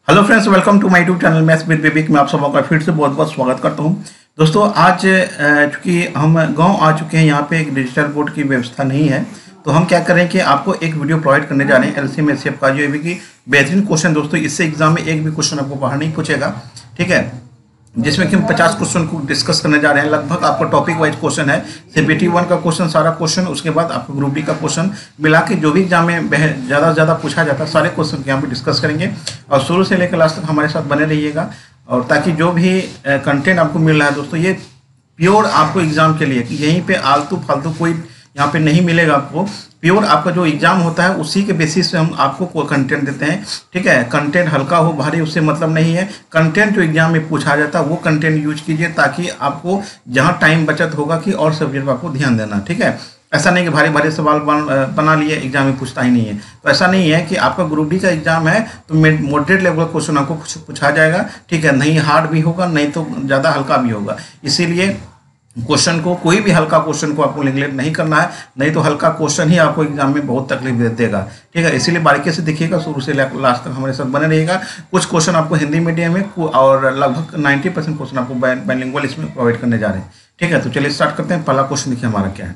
Hello friends, welcome to my YouTube channel maths with Vivek में आप सबों का फिर से बहुत बहुत स्वागत करता हूं। दोस्तों, आज चूँकि हम गांव आ चुके हैं, यहाँ पे एक डिजिटल बोर्ड की व्यवस्था नहीं है, तो हम क्या करें कि आपको एक वीडियो प्रोवाइड करने जा रहे हैं एलसीएम एचसीएफ का, जो है कि बेहतरीन क्वेश्चन। दोस्तों, इससे एग्जाम में एक भी क्वेश्चन आपको बाहर नहीं पूछेगा, ठीक है, जिसमें कि हम 50 क्वेश्चन को डिस्कस करने जा रहे हैं। लगभग आपको टॉपिक वाइज क्वेश्चन है, सीबीटी 1 का क्वेश्चन, सारा क्वेश्चन, उसके बाद आपको ग्रुप डी का क्वेश्चन मिला के जो भी एग्जाम में ज़्यादा से ज़्यादा पूछा जाता है, सारे क्वेश्चन यहाँ पे डिस्कस करेंगे। और शुरू से लेकर लास्ट तक हमारे साथ बने रहिएगा, और ताकि जो भी कंटेंट आपको मिल रहा है दोस्तों, ये प्योर आपको एग्जाम के लिए, कि यहीं पे आलतू फालतू कोई यहाँ पे नहीं मिलेगा आपको। प्योर आपका जो एग्जाम होता है उसी के बेसिस पे हम आपको कंटेंट देते हैं, ठीक है। कंटेंट हल्का हो भारी उससे मतलब नहीं है, कंटेंट जो एग्जाम में पूछा जाता है वो कंटेंट यूज कीजिए, ताकि आपको जहाँ टाइम बचत होगा कि और सब्जेक्ट पर आपको ध्यान देना, ठीक है। ऐसा नहीं कि भारी भारी सवाल बना लिए, एग्जाम में पूछता ही नहीं है, तो ऐसा नहीं है। कि आपका ग्रुप डी का एग्जाम है तो मॉडरेट लेवल का क्वेश्चन आपको पूछा जाएगा, ठीक है। नहीं हार्ड भी होगा, नहीं तो ज़्यादा हल्का भी होगा। इसीलिए क्वेश्चन को, कोई भी हल्का क्वेश्चन को आपको नेगलेक्ट नहीं करना है, नहीं तो हल्का क्वेश्चन ही आपको एग्जाम में बहुत तकलीफ देगा, ठीक है। इसीलिए बारीकी से देखिएगा, शुरू से लास्ट तक हमारे साथ बने रहिएगा। कुछ क्वेश्चन आपको हिंदी मीडियम में और लगभग 90% क्वेश्चन आपको बाइलिंगुअल इसमें प्रोवाइड करने जा रहे हैं, ठीक है। तो चलिए स्टार्ट करते हैं। पहला क्वेश्चन देखिए हमारा क्या है।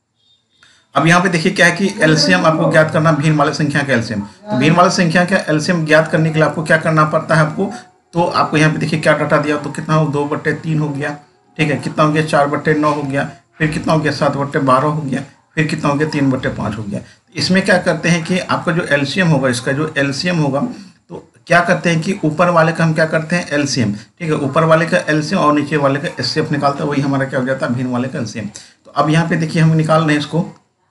अब यहाँ पे देखिए क्या है कि एलसीएम आपको ज्ञात करना, भिन्न वाले संख्या का एलसीएम। तो भिन्न वाले संख्या का एलसीएम ज्ञात करने के लिए आपको क्या करना पड़ता है आपको, तो आपको यहाँ पे देखिए क्या डाटा दिया, तो कितना हो, 2/3 हो गया, ठीक है। कितना हो गया, 4/9 हो गया, फिर कितना हो गया, 7/12 हो गया, फिर कितना हो गया, 3/5 हो गया। इसमें क्या करते हैं कि आपका जो एलसीएम होगा, इसका जो एलसीएम होगा, तो क्या करते हैं कि ऊपर वाले का हम क्या करते हैं, एलसीएम, ठीक है। ऊपर वाले का एलसीएम और नीचे वाले का एचसीएफ निकालते हैं, वही हमारा क्या हो जाता है, भिन्न वाले का एलसीएम। तो अब यहाँ पे देखिए हम निकाल रहे हैं इसको,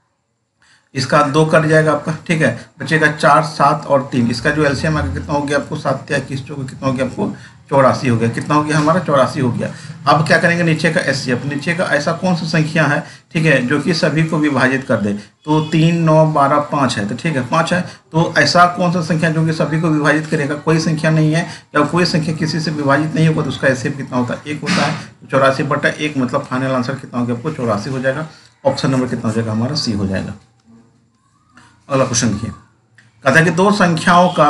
इसका 2 कट जाएगा आपका, ठीक है, बचेगा 4, 7 और 3। इसका जो एलसीएम आगे कितना हो गया आपको, 7 या 21 कितना हो गया आपको, 84 हो गया। कितना हो गया हमारा, 84 हो गया। अब क्या करेंगे, नीचे का एचसीएफ, नीचे का ऐसा कौन सा संख्या है, ठीक है, जो कि सभी को विभाजित कर दे। तो 3, 9, 12, 5 है, तो ठीक है 5 है। तो ऐसा कौन सा संख्या जो कि सभी को विभाजित करेगा, कोई संख्या नहीं है, या कोई संख्या किसी से विभाजित नहीं होगा, तो उसका एचसीएफ कितना होता है, 1 होता है। 84/1 मतलब फाइनल आंसर कितना हो गया आपको, 84 हो जाएगा। ऑप्शन नंबर कितना हो जाएगा हमारा, सी हो जाएगा। अगला क्वेश्चन देखिए, कहता है कि दो संख्याओं का,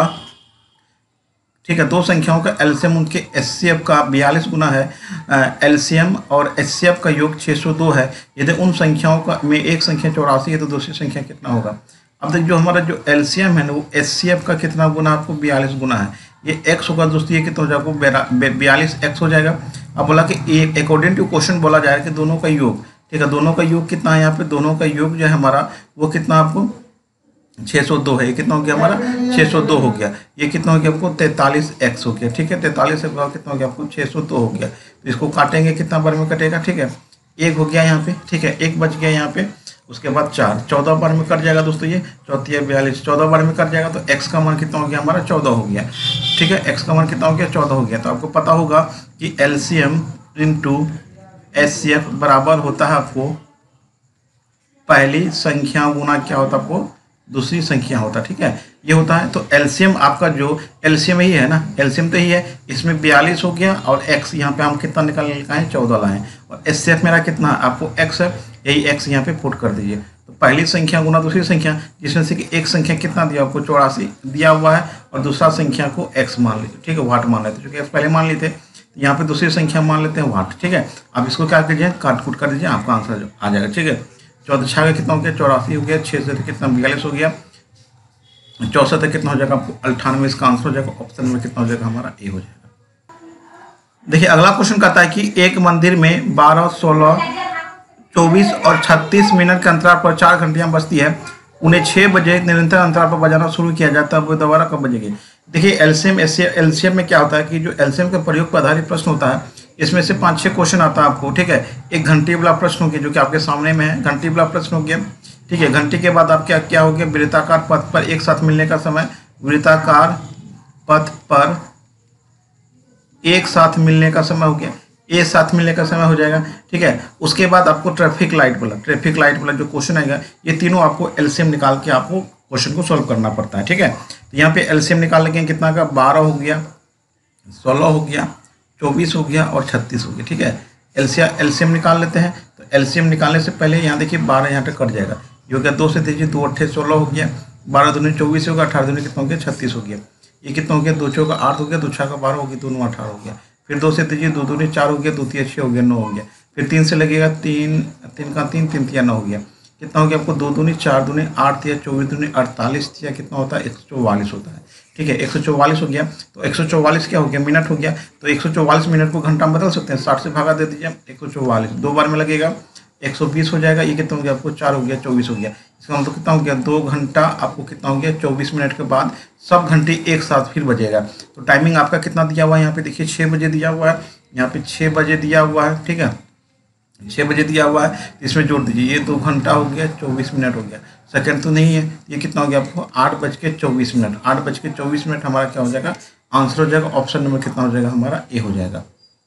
ठीक है, दो संख्याओं का एलसीएम उनके एचसीएफ का 42 गुना है। एलसीएम और एचसीएफ का योग 602 है। यदि उन संख्याओं का में एक संख्या 84 है तो दूसरी संख्या कितना होगा। अब देख, जो हमारा जो एलसीएम है ना, वो एचसीएफ का कितना गुना, आपको 42 गुना है। ये एक्स होगा दोस्तों, ये कितना हो जाएगा, 42x हो जाएगा। अब बोला कि अकॉर्डिंग टू क्वेश्चन बोला जाएगा कि दोनों का योग, ठीक है, दोनों का योग कितना है, यहाँ पे दोनों का योग जो है हमारा वो कितना आपको 602 है। ये कितना हो गया हमारा, 602 हो गया। ये कितना हो गया आपको, 43x हो गया, ठीक है। 43 से कितना हो गया आपको, 602 हो गया। तो इसको काटेंगे, कितना बार में कटेगा, ठीक है, 1 हो गया यहाँ पे, ठीक है, 1 बच गया यहाँ पे। उसके बाद 4, 14 बार में कट जाएगा दोस्तों, ये 4 42, 14 बार में कट जाएगा। तो x का मान कितना हो गया हमारा, 14 हो गया, ठीक है। x का मान कितना हो गया, 14 हो गया। तो आपको पता होगा कि एलसीएम इंटू एचसीएफ बराबर होता है आपको पहली संख्या गुना क्या होता है आपको, दूसरी संख्या होता है, ठीक है, ये होता है। तो एलसीएम आपका जो एलसीएम ही है ना, एलसीएम तो ही है, इसमें 42 हो गया, और x यहाँ पे हम कितना निकाल है, 14 लाए, और एचसीएफ मेरा कितना है आपको x है, यही x यहाँ पे पुट कर दीजिए। तो पहली संख्या गुना दूसरी संख्या, जिसमें से कि एक संख्या कितना दिया आपको, 84 दिया हुआ है, और दूसरा संख्या को x मान लीजिए, ठीक है, वाट मान लेते, क्योंकि x पहले मान लेते, तो यहाँ पे दूसरी संख्या मान लेते हैं वाट, ठीक है। अब इसको क्या कीजिए, काट कूट कर दीजिए, आपका आंसर आ जाएगा, ठीक है। 14 6 का कितना हो गया, 84 हो गया, 6 से कितना 42 हो गया, 64 तक कितना हो जाएगा आपको 98, इसका आंसर हो जाएगा। ऑप्शन में कितना हो जाएगा हमारा, ए हो जाएगा। देखिए अगला क्वेश्चन कहता है कि एक मंदिर में 12, 16, 24 और 36 मिनट के अंतराल पर 4 घंटियां बजती है। उन्हें 6 बजे निरंतर अंतराल पर बजाना शुरू किया जाता है, वो दोबारा कब बजेगी। देखिए एलसीएम में क्या होता है कि जो एलसीएम के प्रयोग पर आधारित प्रश्न होता है, इसमें से 5-6 क्वेश्चन आता है आपको, ठीक है। एक घंटी वाला प्रश्न हो गया, जो कि आपके सामने में है, घंटी वाला प्रश्न हो गया, ठीक है। घंटी के बाद आप क्या हो गया, वृत्ताकार पथ पर एक साथ मिलने का समय, वृत्ताकार पथ पर एक साथ मिलने का समय हो गया, एक साथ मिलने का समय हो जाएगा, ठीक है। उसके बाद आपको ट्रैफिक लाइट वाला जो क्वेश्चन आएगा, ये तीनों आपको एलसीएम निकाल के आपको क्वेश्चन को सॉल्व करना पड़ता है, ठीक है। तो यहाँ पे एलसीएम निकाल लेंगे, कितना का, 12 हो गया, 16 हो गया, 24 हो गया और 36 हो गया, ठीक है। एलसीएम निकाल लेते हैं। तो एलसीएम निकालने से पहले यहाँ देखिए 12 यहाँ पे कट जाएगा, ये हो गया 2 से दीजिए, 2 8 16 हो गया, 12 दूनी 24 होगा, 18 दूनी कितना हो गया, 36 हो गया। ये कितना हो गया, 2 चौका 8 हो गया, 2 छक्का 12 हो गया, दोनों 18 हो गया। फिर 2 से दीजिए, 2 दूनी 4 हो गया, 2 तिया 6 हो गया, 9 हो गया। फिर 3 से लगेगा, 3 3 का 3 3 तिया 9 हो गया। कितना हो गया आपको, 2 दूनी 4 दूनी 8 तिया 24 दूनी 48 तिया कितना होता है, 144 होता है। ठीक है, 144 हो गया। तो 144 क्या हो गया, मिनट हो गया। तो 144 मिनट को घंटा में बदल सकते हैं, 60 से भागा दे दीजिए। 144 2 बार में लगेगा, 120 हो जाएगा। ये कितना हो गया आपको, 4 हो गया, 24 हो गया। इसका मतलब कितना हो गया, 2 घंटा आपको कितना हो गया, 24 मिनट के बाद सब घंटे एक साथ फिर बजेगा। तो टाइमिंग आपका कितना दिया हुआ है, यहाँ पे देखिए 6 बजे दिया हुआ है, यहाँ पे 6 बजे दिया हुआ है। ठीक है, 6 बजे दिया हुआ है, इसमें जोड़ दीजिए, ये 2 घंटा हो गया, 24 मिनट हो गया। सेकंड तो नहीं है, ये कितना हो गया आपको, 8:24। 8:24 हमारा क्या हो जाएगा, आंसर हो जाएगा। ऑप्शन नंबर कितना हो जाएगा हमारा, ए हो जाएगा।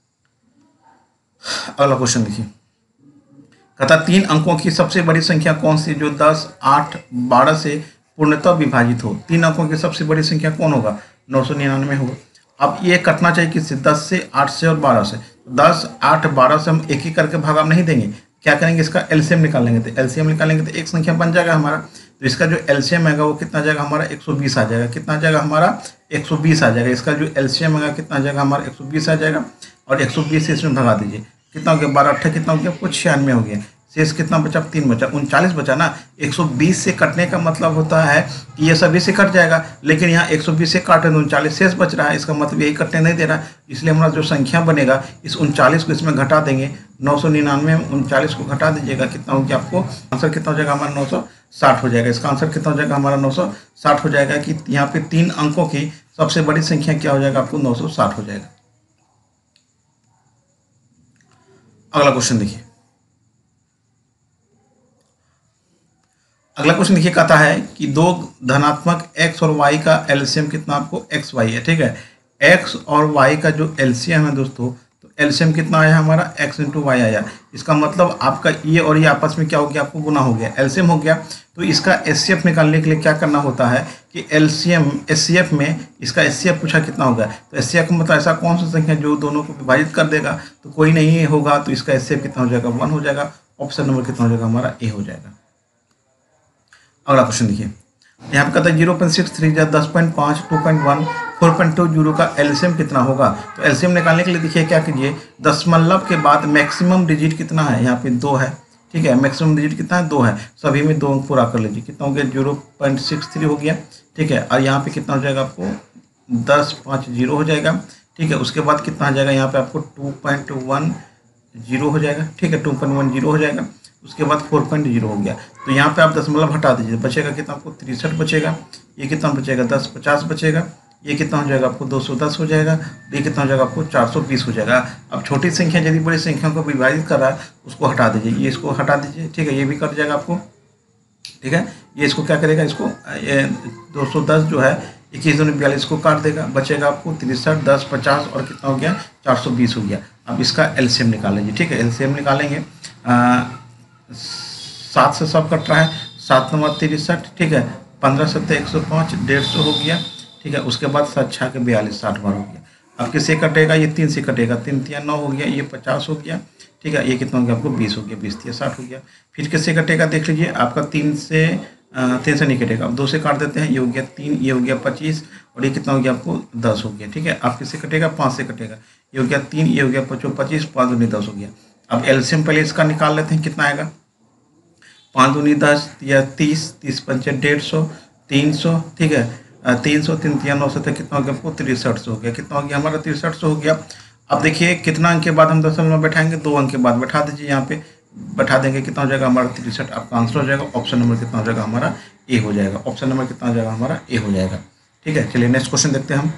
अगला क्वेश्चन देखिए, कहता 3 अंकों की सबसे बड़ी संख्या कौन सी जो 10, 8, 12 से पूर्णतः विभाजित हो। 3 अंकों की सबसे बड़ी संख्या कौन होगा, 999 होगा। अब ये कटना चाहिए किससे, 10 से, 8 से और 12 से। 10, 8, 12 से हम एक ही करके भाग नहीं देंगे, क्या करेंगे, इसका एलसीएम निकालेंगे। तो एलसीएम निकालेंगे तो एक संख्या बन जाएगा हमारा। तो इसका जो एलसीएम आएगा वो कितना आ जाएगा हमारा, 120 आ जाएगा। कितना आ जाएगा हमारा, 120 आ जाएगा। इसका जो एलसीएम आएगा कितना आ जाएगा हमारा, 120 आ जाएगा। और 120 से इसमें भगा दीजिए, कितना हो गया, 12 8 कितना हो गया आपको, 96 हो गया। शेष कितना बचा, 3 बचा, 39 बचा ना। 120 से कटने का मतलब होता है कि ये सभी से कट जाएगा, लेकिन यहाँ 120 से काटे तो 39 शेष बच रहा है। इसका मतलब यही कटने नहीं दे रहा, इसलिए हमारा जो संख्या बनेगा इस 39 को इसमें घटा देंगे। 999 में 39 को घटा दीजिएगा, कितना हो गया आपको, आंसर कितना हो जाएगा हमारा, 960 हो जाएगा। इसका आंसर कितना हो जाएगा हमारा, 960 हो जाएगा। कि यहाँ पे 3 अंकों की सबसे बड़ी संख्या क्या हो जाएगा आपको, 960 हो जाएगा। अगला क्वेश्चन देखिए, अगला क्वेश्चन देखिए, कहता है कि 2 धनात्मक x और y का एलसीएम कितना आपको, x y है। ठीक है, x और y का जो एलसीएम है दोस्तों, तो एलसीएम कितना आया हमारा, x इंटू वाई आया। इसका मतलब आपका ये और ये आपस में क्या हो गया, आपको गुना हो गया, एलसीएम हो गया। तो इसका एचसीएफ निकालने के लिए क्या करना होता है कि एलसीएम एचसीएफ में इसका एचसीएफ पूछा कितना होगा। तो एचसीएफ का मतलब ऐसा कौन सा संख्या जो दोनों को विभाजित कर देगा, तो कोई नहीं होगा। तो इसका एचसीएफ कितना हो जाएगा, 1 हो जाएगा। ऑप्शन नंबर कितना हो जाएगा हमारा, ए हो जाएगा। अगला क्वेश्चन देखिए, यहाँ पे कहता है 0.63 या 10.5, 2.1, 4.20 का एलसीएम कितना होगा। तो एलसीएम निकालने के लिए देखिए क्या कीजिए, दशमलव के बाद मैक्सिमम डिजिट कितना है, यहाँ पे 2 है। ठीक है, मैक्सिमम डिजिट कितना है, 2 है। सभी में 2 अंक पूरा कर लीजिए, कितना हो गया, 0.63 हो गया। ठीक है, और यहाँ पे कितना हो जाएगा आपको, 1050 हो जाएगा। ठीक है, उसके बाद कितना आ जाएगा यहाँ पे आपको 2.10 हो जाएगा। ठीक है, 2.10 हो जाएगा। उसके बाद 4.0 हो गया। तो यहाँ पे आप दशमलव हटा दीजिए, बचेगा कितना आपको, 63 बचेगा। ये कितना बचेगा, 1050 बचेगा। ये कितना हो जाएगा आपको, 210 हो जाएगा। ये कितना हो जाएगा आपको, 420 हो जाएगा। अब छोटी संख्या यदि बड़ी संख्या को विभाजित कर रहा है उसको हटा दीजिए, ये इसको हटा दीजिए। ठीक है, ये भी कट जाएगा आपको। ठीक है, ये इसको क्या करेगा, इसको 210 जो है 21 दूनी 42 को काट देगा, बचेगा आपको 63, 10, 50 और कितना हो गया, 420 हो गया। अब इसका एलसीएम निकाल लीजिए। ठीक है, एलसीएम निकालेंगे, 7 से सब कट रहा है, 7 नंबर 63। ठीक है, 15 7 105, 150 हो गया। ठीक है, उसके बाद 7 6 के 42, 60 बार हो गया। अब किससे कटेगा, ये 3 से कटेगा, 3 3 9 हो गया, ये 50 हो गया। ठीक है, ये कितना हो गया आपको, 20 हो गया, 20 3 60 हो गया। फिर किससे कटेगा देख लीजिए, आपका 3 से नहीं कटेगा, अब 2 से काट देते हैं, ये हो गया 3, ये हो गया 25 और ये कितना हो गया आपको 10 हो गया। ठीक है, आप किससे कटेगा, 5 से कटेगा, ये हो गया 3, ये हो गया 25, 5 दूनी 10 हो गया। अब एलसीएम पहले इसका निकाल लेते हैं, कितना आएगा, 5 दूनी 10 या 30, 30 पंचे 150, 300। ठीक है, 300 3 3 900 तक कितना हो गया आपको, 6300 हो गया। कितना हो गया हमारा, 6300 हो गया। अब देखिए कितना अंक के बाद हम दशमलव बैठाएंगे, 2 अंक के बाद बैठा दीजिए, यहाँ पे बैठा देंगे, कितना हो जाएगा हमारा 63। आपका आंसर हो जाएगा, ऑप्शन नंबर कितना हो जाएगा हमारा, ए हो जाएगा। ऑप्शन नंबर कितना हो जाएगा हमारा, ए हो जाएगा। ठीक है, चलिए नेक्स्ट क्वेश्चन देखते हैं हम।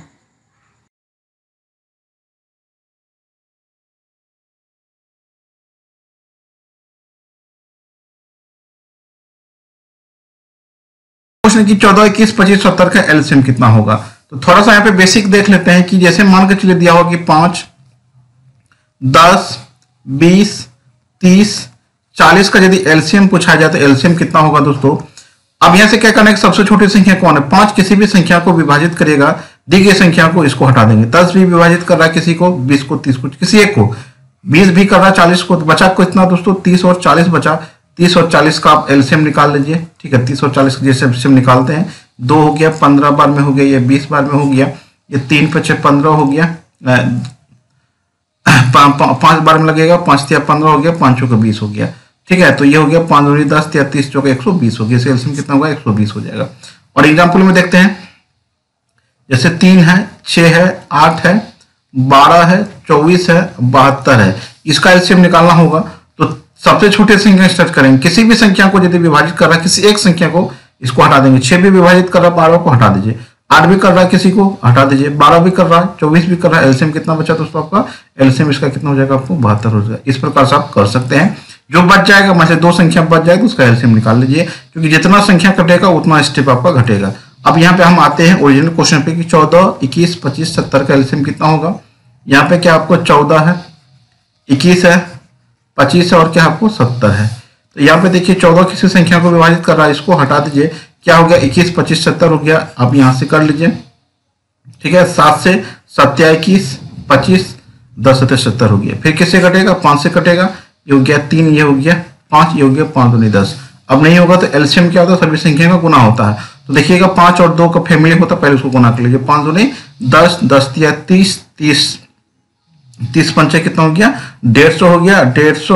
क्वेश्चन की 14, 21, 25, 70 का एलसीएम कितना होगा। तो थोड़ा सा यहाँ पे बेसिक देख लेते हैं कि जैसे मान के चलिए दिया होगा कि 5, 10, 20, 30, 40 का यदि एलसीएम पूछा जाए तो एलसीएम कितना होगा दोस्तों। अब यहां से क्या करना है, सबसे छोटी संख्या कौन है, 5 किसी भी संख्या को विभाजित करेगा, दी गई संख्या को इसको हटा देंगे। 10 भी विभाजित कर रहा है किसी को, 20 को, 30 को, किसी एक को, 20 भी कर रहा है 40 को, तो बचा कितना दोस्तों, 30 और 40 बचा। 30 और 40 का आप एलसीएम निकाल लीजिए। ठीक है, 30 और 40 जैसे एलसीएम निकालते हैं, 2 हो गया, 15 बार में हो गया, ये 20 बार में हो गया, ये 3 × 5 = 15 हो गया, 5 बार में लगेगा, 5 × 15 हो गया, 5 × 20 हो गया। ठीक है, तो ये हो गया 5 दूनी 10, 30 × 120 हो गया। इसे एलसीएम कितना होगा? 120 हो जाएगा। और एग्जाम्पल में देखते हैं, जैसे 3 है, 6 है, 8 है, 12 है, 24 है, 72 है। इसका एलसीएम निकालना होगा तो सबसे छोटे संख्या स्टार्ट करेंगे। किसी भी संख्या को यदि विभाजित कर रहा है, किसी एक संख्या को, इसको हटा देंगे। 6 भी विभाजित कर रहा है 12 को, हटा दीजिए। 8 भी कर रहा है किसी को, हटा दीजिए। 12 भी कर रहा है, 24 भी कर रहा है। एलसीएम कितना बचा दोस्तों आपका? एलसीएम इसका कितना हो जाएगा? आपको 72 हो जाएगा। इस प्रकार से आप कर सकते हैं। जो बच जाएगा, वहां से 2 संख्या बच जाएगा तो उसका एलसीएम निकाल लीजिए, क्योंकि जितना संख्या कटेगा उतना स्टेप आपका घटेगा। अब यहाँ पे हम आते हैं ओरिजिनल क्वेश्चन पे कि 14, 21, 25, 70 का एलसीएम कितना होगा। यहाँ पे क्या आपको 14 है, 21 है, 25 है और क्या आपको 70 है। तो यहाँ पे देखिए 14 किसी संख्या को विभाजित कर रहा है, इसको हटा दीजिए। क्या हो गया? 21, 25, 70 हो गया। आप यहाँ से कर लीजिए। ठीक है, 7 से 7 × 21, 25, 10 × 70 हो गया। फिर किससे कटेगा? 5 से कटेगा। ये हो गया 3, ये हो गया 5, ये हो गया 5 दूनी 10। अब नहीं होगा तो एलसीएम क्या होता है? सभी संख्या का गुना होता है। तो देखिएगा 5 और 2 का फैमिली होता है, पहले उसको गुना कर लीजिए। 5 दूनी 10, 10 × 30, 30 पंचे कितना हो गया? 150 हो गया। 150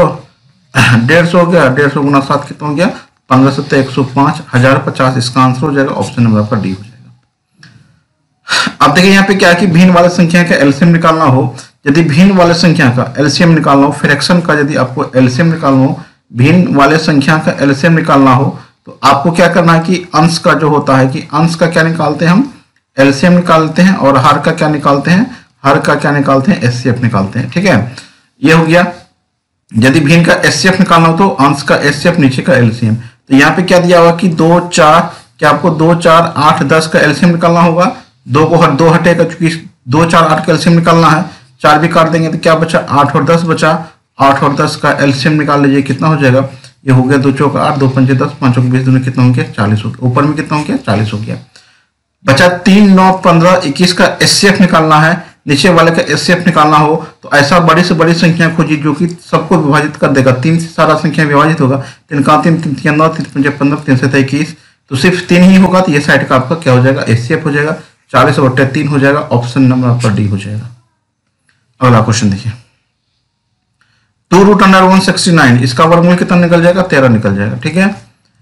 हो गया। 150 × 7 कितना हो गया? 15 × 7 = 105, 1050। इसका आंसर हो जाएगा ऑप्शन नंबर आपका डी हो जाएगा। अब देखिए यहाँ पे क्या है कि भिन्न वाले संख्या का एलसीएम निकालना हो, यदि भिन्न वाले संख्या का एलसीएम निकालना हो, फ्रैक्शन का यदि आपको एलसीएम निकालना हो, भिन्न वाले संख्या का एलसीएम निकालना हो, तो आपको क्या करना है कि अंश का जो होता है कि अंश का क्या निकालते हैं हम? एलसीएम निकालते हैं। और हर का क्या निकालते हैं? हर का क्या निकालते हैं? एचसीएफ निकालते हैं। ठीक है, ये हो गया। यदि भिन्न का एचसीएफ निकालना हो तो अंश का एचसीएफ, नीचे का एलसीएम। तो यहाँ पे क्या दिया हुआ कि 2, 4, क्या आपको 2, 4, 8, 10 का एलसीएम निकालना होगा। 2 को 2 हटेगा, चूंकि 2, 4, 8 का एलसीएम निकालना है। 4 भी काट देंगे तो क्या बचा? 8 और 10 बचा। 8 और 10 का एलसीएम निकाल लीजिए, कितना हो जाएगा? ये हो गया 2 × 4 = 8, 2 × 5 = 10, 5 × 20 दूनी कितना हो गया? 40 हो गया। ऊपर में कितना हो गया? 40 हो गया। बचा 3, 9, 15, 21 का एचसीएफ निकालना है। नीचे वाले का एचसीएफ निकालना हो तो ऐसा बड़ी से बड़ी संख्या खोजिए जो कि सबको विभाजित कर देगा। 3 से सारा संख्या विभाजित होगा। 3 का 3, 3 × 9, 3 × 5 = 15, 3 से 21। तो सिर्फ 3 ही होगा, तो ये साइड का आपका क्या हो जाएगा? एचसीएफ हो जाएगा। 40/3 हो जाएगा। ऑप्शन नंबर आपका डी हो जाएगा। अगला क्वेश्चन देखिए, 2√169, इसका वर्गमूल कितना निकल जाएगा? 13 निकल जाएगा। ठीक है,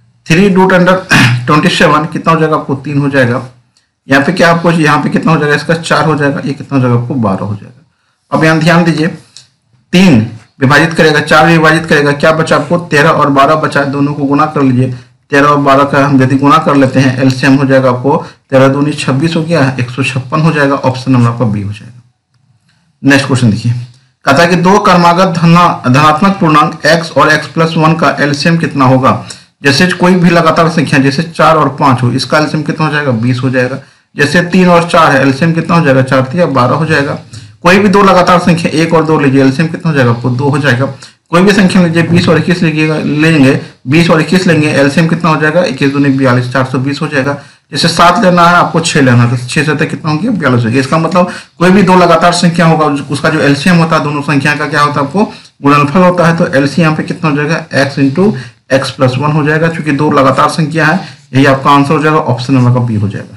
3√27 कितना हो जाएगा? आपको 3 हो जाएगा। यहाँ पे क्या आपको, यहाँ पे कितना हो जाएगा? इसका 4 हो जाएगा। ये कितना हो जाएगा? आपको 12 हो जाएगा। अब यहाँ ध्यान दीजिए, 3 विभाजित करेगा, 4 विभाजित करेगा, क्या बचा आपको? 13 और 12 बचा। दोनों को गुना कर लीजिए। 13 और 12 का हम यदि गुना कर लेते हैं, एलसीएम हो जाएगा आपको 13 दूनी 26 हो गया, 156 हो जाएगा। ऑप्शन नंबर आपका बी हो जाएगा। नेक्स्ट क्वेश्चन देखिए, कहता है कि 2 क्रमागत धनात्मक पूर्णांक x और x+1 का एलसीएम कितना होगा। जैसे कोई भी लगातार संख्या, जैसे 4 और 5 हो, इसका एलसीएम कितना हो जाएगा? 20 हो जाएगा। जैसे 3 और 4 है, एलसीएम कितना हो जाएगा? 4 × 3 = 12 हो जाएगा। कोई भी 2 लगातार संख्या 1 और 2 लीजिए, एलसीएम कितना हो जाएगा? आपको 2 हो जाएगा। कोई भी संख्या लीजिए, 20 और 21 लेंगे, 20 और 21 लेंगे, एलसीएम कितना हो जाएगा? 21 दूनी 42, 420 हो जाएगा। जैसे 7 लेना है आपको, 6 लेना है, तो 6 से कितना हो गया? 42 हो गया। इसका मतलब कोई भी 2 लगातार संख्या होगा, उसका जो एलसीएम होता है, दोनों संख्या का क्या होता है? आपको गुणनफल होता है। तो एलसीएम यहाँ पे कितना हो जाएगा? x × x+1 हो जाएगा। चूंकि 2 लगातार संख्या है, यही आपका आंसर हो जाएगा। ऑप्शन नंबर का बी हो जाएगा।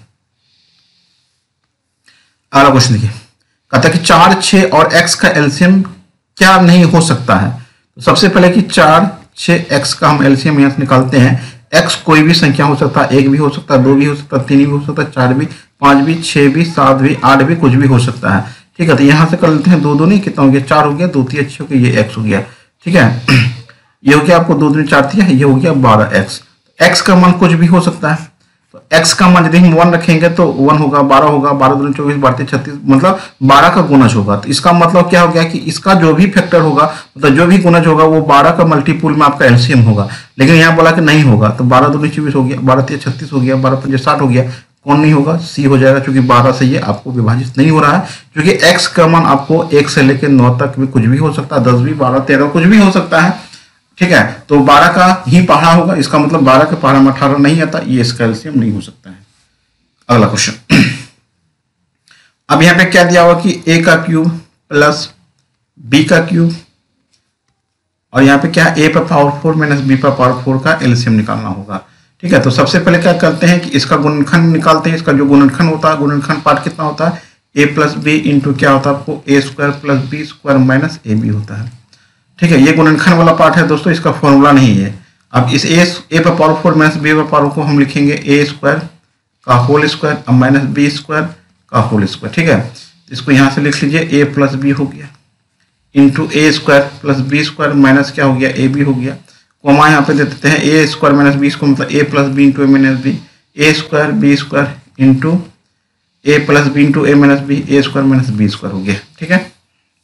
अगला क्वेश्चन देखिए, कहता है कि 4, 6 और x का एलसीएम क्या नहीं हो सकता है। तो सबसे पहले कि 4, 6, x का हम एलसीएम यहाँ से निकालते हैं। x कोई भी संख्या हो सकता है, 1 भी हो सकता है, 2 भी हो सकता है, 3 भी हो सकता है, 4 भी, 5 भी, 6 भी, 7 भी, 8 भी, कुछ भी हो सकता है। ठीक है, तो यहाँ से कर लेते हैं 2 दूनी कितना हो गया? 4 हो गया। 2 3 अच्छे हो गए, ये x हो गया। ठीक है, ये हो गया आपको 2 दूनी 4 3, ये हो गया 12x। x का मान कुछ भी हो सकता है। तो x का मान यदि हम 1 रखेंगे तो 1 होगा, 12 होगा, 12 दूनी 24, 12 36, मतलब 12 का गुणज होगा। तो इसका मतलब क्या हो गया कि इसका जो भी फैक्टर होगा, मतलब जो भी गुणज होगा, वो 12 का मल्टीपुल में आपका एलसीएम होगा। लेकिन यहाँ बोला कि नहीं होगा, तो 12 दूनी 24 हो गया, 12 3 36 हो गया, 12 5 60 हो गया। कौन नहीं होगा? सी हो जाएगा, क्योंकि 12 से ये आपको विभाजित नहीं हो रहा है। क्योंकि x का मान आपको 1 से लेकर 9 तक भी कुछ भी हो सकता है, 10 भी, 12, 13 कुछ भी हो सकता है। ठीक है, तो 12 का ही पहाड़ा होगा। इसका मतलब 12 के पहाड़ा में 18 नहीं आता, ये इसका एलसीएम नहीं हो सकता है। अगला क्वेश्चन, अब यहाँ पे क्या दिया हुआ कि a का क्यूब प्लस b का क्यूब, और यहाँ पे क्या a पर पावर 4 माइनस b पर पावर 4 का एलसीएम निकालना होगा। ठीक है, तो सबसे पहले क्या करते हैं कि इसका गुणनखंड निकालते हैं। इसका जो गुणनखंड होता है, गुणनखंड पार्ट कितना होता है, ए प्लस बी इंटू क्या होता है आपको, A square plus B square minus A B होता है। ठीक है, ये गुणनखंड वाला पार्ट है दोस्तों, इसका फॉर्मूला नहीं है। अब इस ए पर पावर 4 माइनस बी पर पावर को हम लिखेंगे ए स्क्वायर का होल स्क्वायर अब माइनस बी स्क्वायर का होल स्क्वायर। ठीक है, इसको यहाँ से लिख लीजिए, ए प्लस बी हो गया into A square plus B square minus क्या हो गया, ए बी हो गया। कोमा यहाँ पे दे देते हैं, ए स्क्वायर माइनस बी को मतलब A plus B into A minus B, A square B square into A plus B into A minus B, A square minus B square हो गया। ठीक है,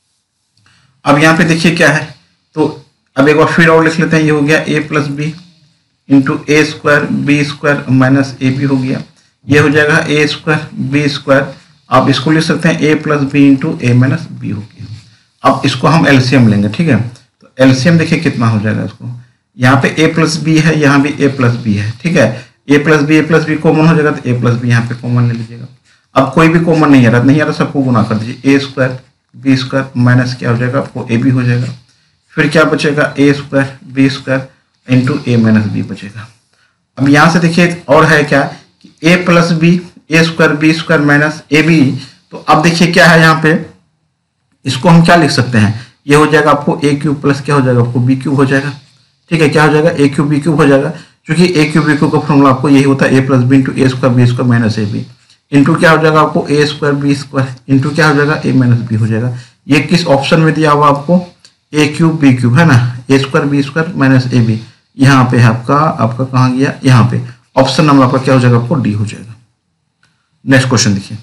अब यहाँ पे देखिए क्या है, तो अब एक बार फिर और लिख लेते हैं, ये हो गया A plus B into A square B square minus A B हो गया। ये हो जाएगा ए स्क्वायर बी स्क्वायर, आप इसको लिख सकते हैं A plus B into A minus B हो गया। अब इसको हम एलसीएम लेंगे। ठीक है, तो एलसीएम देखिए कितना हो जाएगा इसको, यहाँ पे ए प्लस बी है, यहाँ भी ए प्लस बी है। ठीक है, ए प्लस बी कॉमन हो जाएगा, तो ए प्लस बी यहाँ पे कॉमन ले लीजिएगा। अब कोई भी कॉमन नहीं आ रहा सबको गुना कर दीजिए, A square B square minus क्या हो जाएगा आपको, ए बी हो जाएगा। फिर क्या बचेगा, A square B square into A minus B बचेगा। अब यहाँ से देखिए और है क्या कि A plus B A square B square minus A B, तो अब देखिए क्या है यहाँ पे, इसको हम क्या लिख सकते हैं, ये हो जाएगा आपको ए क्यूब प्लस क्या हो जाएगा आपको बी क्यूब हो जाएगा। ठीक है, क्या हो जाएगा, ए क्यूब बी क्यूब हो जाएगा, क्योंकि ए क्यूब बी क्यूब का फॉर्मूला आपको यही होता है, A plus B into A square B square minus A B into क्या हो जाएगा आपको, A square B square into क्या हो जाएगा, ए माइनस बी हो जाएगा। ये किस ऑप्शन में दिया हुआ आपको, ए क्यूब बी क्यूब है ना, A square B square minus A B, यहाँ पे है आपका कहाँ गया, यहाँ पे ऑप्शन नंबर आपका क्या हो जाएगा आपको, डी हो जाएगा। नेक्स्ट क्वेश्चन देखिए,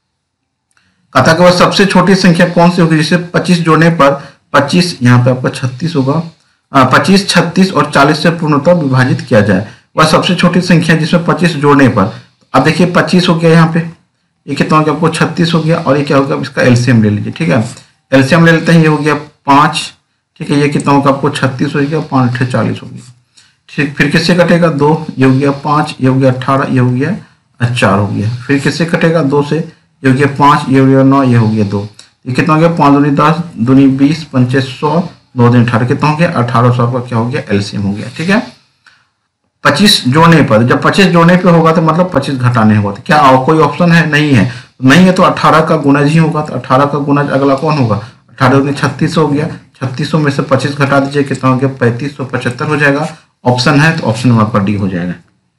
कथा के बाद सबसे छोटी संख्या कौन सी होगी जिसे 25 जोड़ने पर 25 यहाँ पे आपका 36 होगा, 25, 36 और 40 से पूर्णतः विभाजित किया जाए, वह सबसे छोटी संख्या जिसमें 25 जोड़ने पर, अब देखिए 25 हो गया यहाँ पे, ये कितना हो गया आपको 36 हो गया, और ये क्या होगा, इसका एलसीएम ले लीजिए। ठीक है, एलसीएम ले लेते हैं, ये हो गया 5। ठीक है, ये कितना होगा आपको 36 हो गया, 5 × 40 हो गया। ठीक, फिर किससे कटेगा 2, ये हो गया 5, ये हो गया 18, ये हो गया 4 हो गया। फिर किससे कटेगा 2 से, ये हो गया 5, ये हो गया 9, ये हो गया 2। ये कितना हो गया, 5 दूनी 10, दूनी 20, 5 100, 2 दिन 18, कितना हो गया 1800 आपका क्या हो गया, एलसीएम हो गया। ठीक है, 25 जोड़ने पर, जब 25 जोड़ने पे होगा तो मतलब 25 घटाने होगा, तो क्या कोई ऑप्शन है, नहीं है, नहीं है तो 18 का गुणज ही होगा, तो 18 का गुणज अगला कौन होगा, 18 दूनी 36 हो गया, 3600 में से 25 घटा दीजिए, कितना हो गया 3575 हो जाएगा। ऑप्शन है तो ऑप्शन नंबर पर डी हो जाएगा।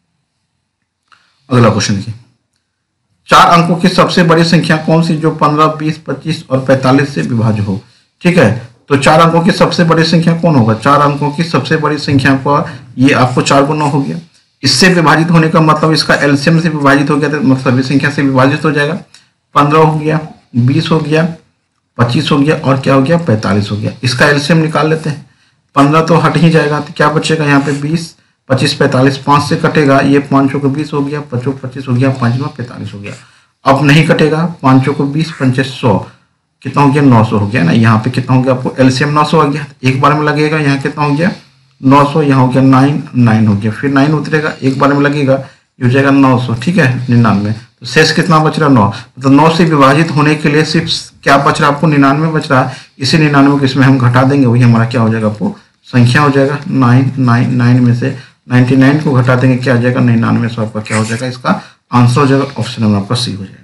अगला क्वेश्चन देखिए, 4 अंकों की सबसे बड़ी संख्या कौन सी जो 15, 20, 25 और 45 से विभाज्य हो। ठीक है, तो 4 अंकों की सबसे बड़ी संख्या कौन होगा, 4 अंकों की सबसे बड़ी संख्या पर ये आपको 4 गुना हो गया, इससे विभाजित होने का मतलब इसका एलसीएम से विभाजित हो गया, तो मतलब सभी संख्या से विभाजित हो जाएगा। 15 हो गया, 20 हो गया, 25 हो गया और क्या हो गया 45 हो गया। इसका एलसीएम निकाल लेते हैं, 15 तो हट ही जाएगा, तो क्या बचेगा यहाँ पे 20, 25, 45, 5 से कटेगा, ये 5 को 20 हो गया, 5 को 25 हो गया, 5 में 45 हो गया। अब नहीं कटेगा, 5 को 20, 5 100, कितना हो गया 900 हो गया ना, यहाँ पे कितना हो गया आपको एलसीएम 900 आ गया, एक बार में लगेगा, यहाँ कितना हो गया 900, यहाँ हो गया 9 हो गया, फिर 9 उतरेगा, एक बार में लगेगा, ये हो जाएगा 900। ठीक है, 99, तो शेष कितना बच रहा 9, मतलब 9 से विभाजित होने के लिए सिर्फ क्या बच रहा आपको 99 बच रहा है, इसी 99 को इसमें हम घटा देंगे, वही हमारा क्या हो जाएगा आपको संख्या हो जाएगा। 9 में से 99 को घटा देंगे, क्या हो जाएगा 99, सो आपका क्या हो जाएगा, इसका आंसर हो जाएगा ऑप्शन नंबर आपका सी हो जाएगा।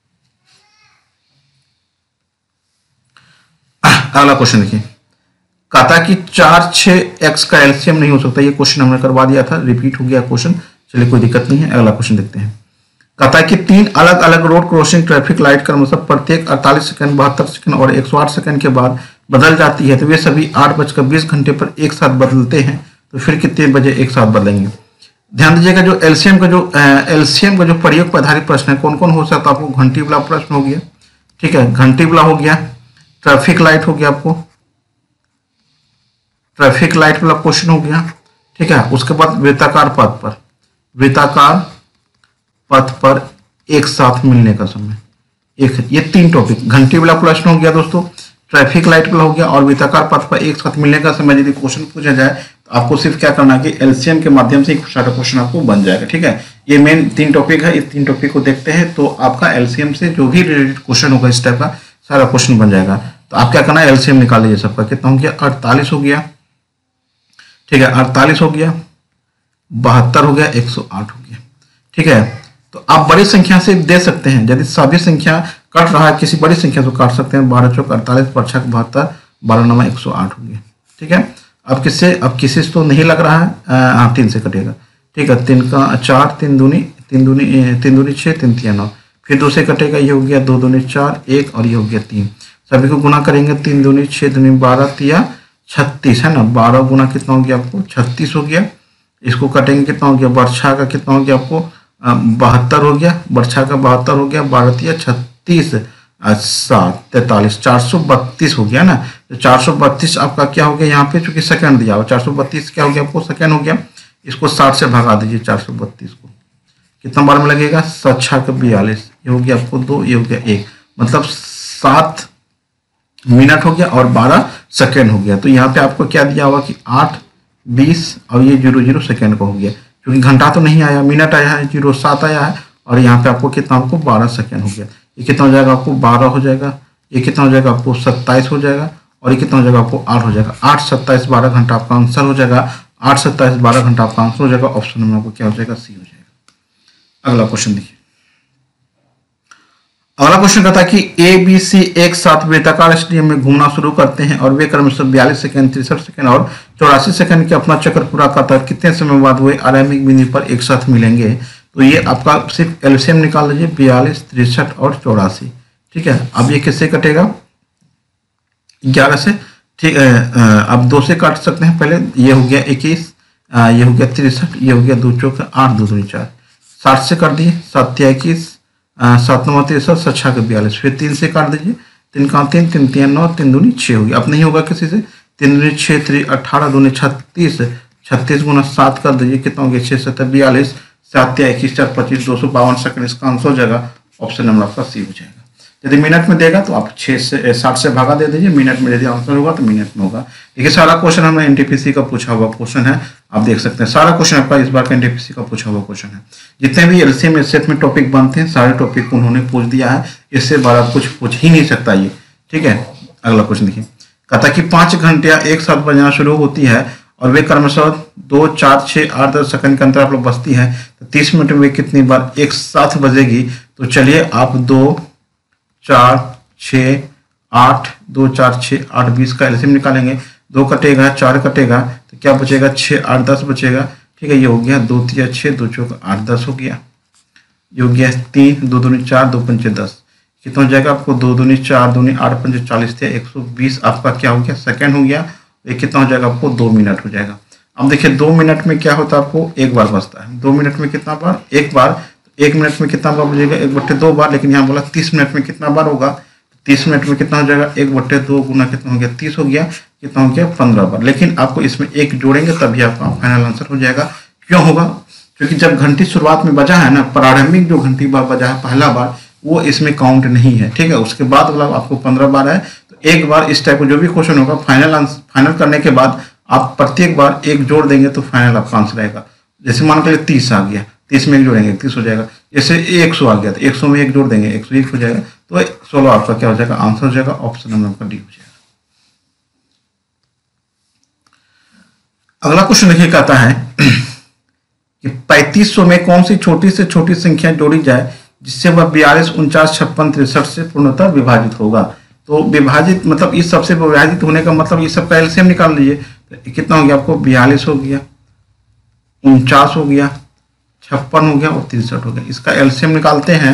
अगला क्वेश्चन देखिए, कहता कि 4, 6x का एलसीएम नहीं हो सकता, ये क्वेश्चन हमने करवा दिया था, रिपीट हो गया क्वेश्चन, चलिए कोई दिक्कत नहीं है। अगला क्वेश्चन देखते हैं, कहता है कि 3 अलग अलग रोड क्रॉसिंग ट्रैफिक लाइट का मतलब प्रत्येक 48 सेकंड, 72 सेकंड और 108 सेकंड के बाद बदल जाती है, तो वे सभी 8:20 पर एक साथ बदलते हैं, तो फिर कितने बजे एक साथ बदलेंगे। ध्यान दीजिएगा, जो एलसीएम का जो प्रयोग पर आधारित प्रश्न है, कौन कौन हो सकता है आपको, घंटी वाला प्रश्न हो गया। ठीक है, घंटी वाला हो गया, ट्रैफिक लाइट हो गया, आपको ट्रैफिक लाइट वाला क्वेश्चन हो गया। ठीक है, उसके बाद वृत्ताकार पथ पर एक साथ मिलने का समय, ये 3 टॉपिक, घंटी वाला प्रश्न हो गया दोस्तों, ट्रैफिक लाइट वाला हो गया और वृत्ताकार पथ पर एक साथ मिलने का समय यदि क्वेश्चन पूछा जाए तो आपको सिर्फ क्या करना है कि एलसीएम के माध्यम से एक सारा क्वेश्चन आपको बन जाएगा। ठीक है, ये मेन 3 टॉपिक है, इस 3 टॉपिक को देखते हैं तो आपका एलसीएम से जो भी रिलेटेड क्वेश्चन होगा इस टाइप का सारा क्वेश्चन बन जाएगा। तो आप क्या करना है, एलसीएम निकाल लीजिए सबका, कितना हो गया 48 हो गया। ठीक है, 48 हो गया, 72 हो गया, 108 हो गया। ठीक है, तो आप बड़ी संख्या से दे सकते हैं, यदि सभी संख्या कट रहा है किसी बड़ी संख्या से काट सकते हैं। 12 चौक 48, 5 छक 72, 12 9 108 हो गया। ठीक है, अब किसी से तो नहीं लग रहा है, हाँ 3 से कटेगा। ठीक है, 3 का 4, 3 दूनी 6, 3 3 9, फिर 2 से कटेगा, ये हो गया 2 दूनी 4, 1 और ये हो गया 3। सभी को गुना करेंगे, 3 दूनी 6 दूनी 12 तिया 36 है ना, 12 गुना कितना हो गया आपको 36 हो गया। इसको कटेंगे कितना हो गया, बरछा का कितना हो गया आपको 72 हो गया, बरछा का 72 हो गया, 12 तिया 36 7 43 432 हो गया ना। तो 432 आपका क्या हो गया यहाँ पे, चूंकि सेकंड दिया हुआ 432 क्या हो गया आपको सेकंड हो गया। इसको 60 से भगा दीजिए, 432 को कितना बार में लगेगा, 7 छक 42, ये हो गया आपको 2, ये हो गया 1, मतलब 7 मिनट हो गया और 12 सेकेंड हो गया। तो यहाँ पे आपको क्या दिया हुआ कि 8 20 और ये 00 सेकेंड का हो गया, क्योंकि घंटा तो नहीं आया, मिनट आया है, 07 आया है, और यहाँ पे आपको कितना आपको 12 सेकेंड हो गया। ये कितना हो जाएगा आपको 12 हो जाएगा, ये कितना हो जाएगा आपको 27 हो जाएगा, और ये कितना हो जाएगा आपको 8 हो जाएगा। 8 27 12 घंटा आपका आंसर हो जाएगा। 8 27 12 घंटा आपका आंसर हो जाएगा। ऑप्शन नंबर आपको क्या हो जाएगा, सी हो जाएगा। अगला क्वेश्चन देखिए, अगला क्वेश्चन कहता है कि ए बी सी एक साथ वृत्ताकार स्टेडियम में घूमना शुरू करते हैं और वे क्रमशः 42 सेकंड 63 सेकंड और 84 सेकंड के अपना चक्कर पूरा करता है, कितने समय बाद वे आरंभिक बिंदु पर एक साथ मिलेंगे। तो ये आपका सिर्फ एलसीएम निकाल लीजिए, 42 63 और 84। ठीक है, अब ये किससे कटेगा, 11 से। ठीक है, अब 2 से काट सकते हैं पहले, ये हो गया 21, ये हो गया 63, ये हो गया 2 चौक 8 2 2 4, 60 से कर दिए, 7 21 7 9 63, 7 छक 42, फिर 3 से काट दीजिए, 3 का 3 3 3 9, 3 दूनी 6 हो गया। अब नहीं होगा किसी से, 3 दूनी 6 3 18 दूनी 36, 36 गुना 7 कर दीजिए, कितना हो गया 6 7 42, 7 21 4 25, 252 सेकंड इसका आंसर हो जाएगा। ऑप्शन नंबर आपका सी हो जाएगा। यदि मिनट में देगा तो आप 6 से 60 से भागा दे दीजिए, मिनट में यदि आंसर होगा तो मिनट में होगा। देखिए सारा क्वेश्चन हमें एनटीपीसी का पूछा हुआ क्वेश्चन है, आप देख सकते हैं सारा क्वेश्चन आपका इस बार का एनटीपीसी का पूछा हुआ क्वेश्चन है। जितने भी एलसीएम सेट में टॉपिक बनते हैं सारे टॉपिक को उन्होंने पूछ दिया है, इससे बार कुछ पूछ ही नहीं सकता ये। ठीक है, अगला क्वेश्चन देखिए, कहता कि 5 घंटियां एक साथ बजना शुरू होती है और वे क्रमशः 2 4 6 8 10 सेकंड के अंतर आप लोग बजती है, तो 30 मिनट में कितनी बार एक साथ बजेगी। तो चलिए आप 2 4 6 8 2 4 6 8 20 का एलसीएम निकालेंगे, 2 कटेगा 4 कटेगा तो क्या बचेगा 6 8 10 बचेगा। ठीक है, ये हो गया 2 3 6 2 चौक 8 10 हो गया, ये हो गया 3 2 दूनी 4 2 पंचे 10, कितना हो जाएगा आपको 2 दूनी 4 दूनी 8 पंचे 40 थे, 120 आपका क्या हो गया सेकंड हो गया। ये कितना हो जाएगा आपको 2 मिनट हो जाएगा। अब देखिए 2 मिनट में क्या होता है आपको एक बार बचता है, 2 मिनट में कितना बार, एक बार। 1 मिनट में कितना बार बजेगा 1/2 बार, लेकिन यहाँ बोला 30 मिनट में कितना बार होगा, 30 मिनट में कितना हो जाएगा 1/2 गुना कितना हो गया 30 हो गया, कितना हो गया 15 बार। लेकिन आपको इसमें 1 जोड़ेंगे तभी आपका फाइनल आंसर हो जाएगा। क्यों होगा, क्योंकि जब घंटी शुरुआत में बजा है ना, प्रारंभिक जो घंटी बार बजा है पहला बार, वो इसमें काउंट नहीं है। ठीक है, उसके बाद वाला आपको 15 बार है। तो एक बार इस टाइप का जो भी क्वेश्चन होगा फाइनल करने के बाद आप प्रत्येक बार 1 जोड़ देंगे तो फाइनल आपका आंसर आएगा। जैसे मान के 30 आ गया, 30 में 1 जोड़ेंगे 31 हो जाएगा। जैसे 100 आ गया तो 100 में 1 जोड़ देंगे 101 हो जाएगा, तो 16 आपका क्या हो जाएगा आंसर हो जाएगा। ऑप्शन नंबर आपका डी हो जाएगा। अगला क्वेश्चन देखिए, कहता है कि 3500 में कौन सी छोटी से छोटी संख्या जोड़ी जाए जिससे वह 42 49 56 63 से पूर्णतः विभाजित होगा। तो विभाजित मतलब इस सबसे विभाजित होने का मतलब ये सब का एलसीएम निकाल लीजिए, तो कितना हो गया आपको 42 हो गया, 49 हो गया, 56 हो गया और 63 हो गया। इसका एलसीएम निकालते हैं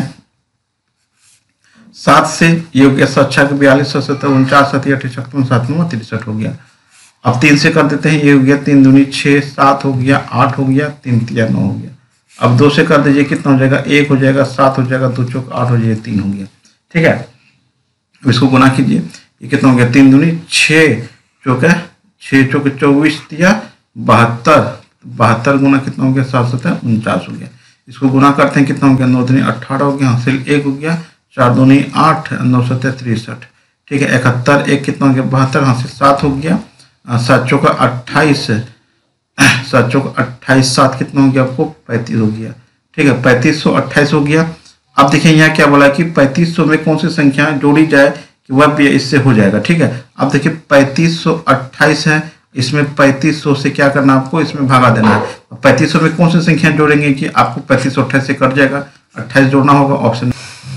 7 से, ये हो गया 7 6 42 7 7 49 7 8 56 7 9 63 हो गया। अब 3 से कर देते हैं, ये हो गया 3 दूनी 6 7 हो गया 8 हो गया 3 3 9 हो गया। अब 2 से कर दीजिए, कितना हो जाएगा 1 हो जाएगा 7 हो जाएगा 2 चौक 8 हो जाएगा 3 हो गया। ठीक है, अब इसको गुना कीजिए, ये कितना हो गया 3 दूनी 6 चौक 6 चौक 24 दिया 72, 72 गुना कितना हो गया 7 7 49 हो गया। इसको गुना करते हैं, कितना हो गया 9 दूनी 18 हो गया, हासिल 1 हो गया, 4 दूनी 8 9 7 63। ठीक है, 71 1 कितना हो गया 72, हासिल 7 हो गया, 7 चौक 28 7 चौक 28 7 कितना हो गया आपको 35 हो गया। ठीक है, 3528 हो गया। अब देखिए यहाँ क्या बोला कि 3500 में कौन सी संख्या जोड़ी जाए कि वह भी इससे हो जाएगा। ठीक है, अब देखिए 3528 है इसमें 3500 से क्या करना आपको, इसमें भागा देना है। 3500 में कौन सी संख्या जोड़ेंगे कि आपको 3528 से कट जाएगा, 28 जोड़ना होगा ऑप्शन।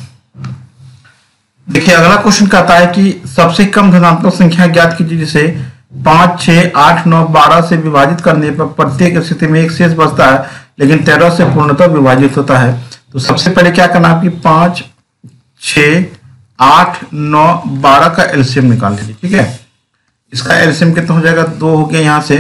देखिए अगला क्वेश्चन कहता है कि सबसे कम धनात्मक संख्या ज्ञात कीजिए जिसे 5, 6, 8, 9, 12 से विभाजित करने पर प्रत्येक स्थिति में एक शेष बचता है लेकिन 13 से पूर्णतः विभाजित होता है। तो सबसे पहले क्या करना है कि 5, 6, 8, 9, 12 का एलसीएम निकाल लीजिए। ठीक है, इसका एलसीएम कितना हो जाएगा, 2 हो गया, यहाँ से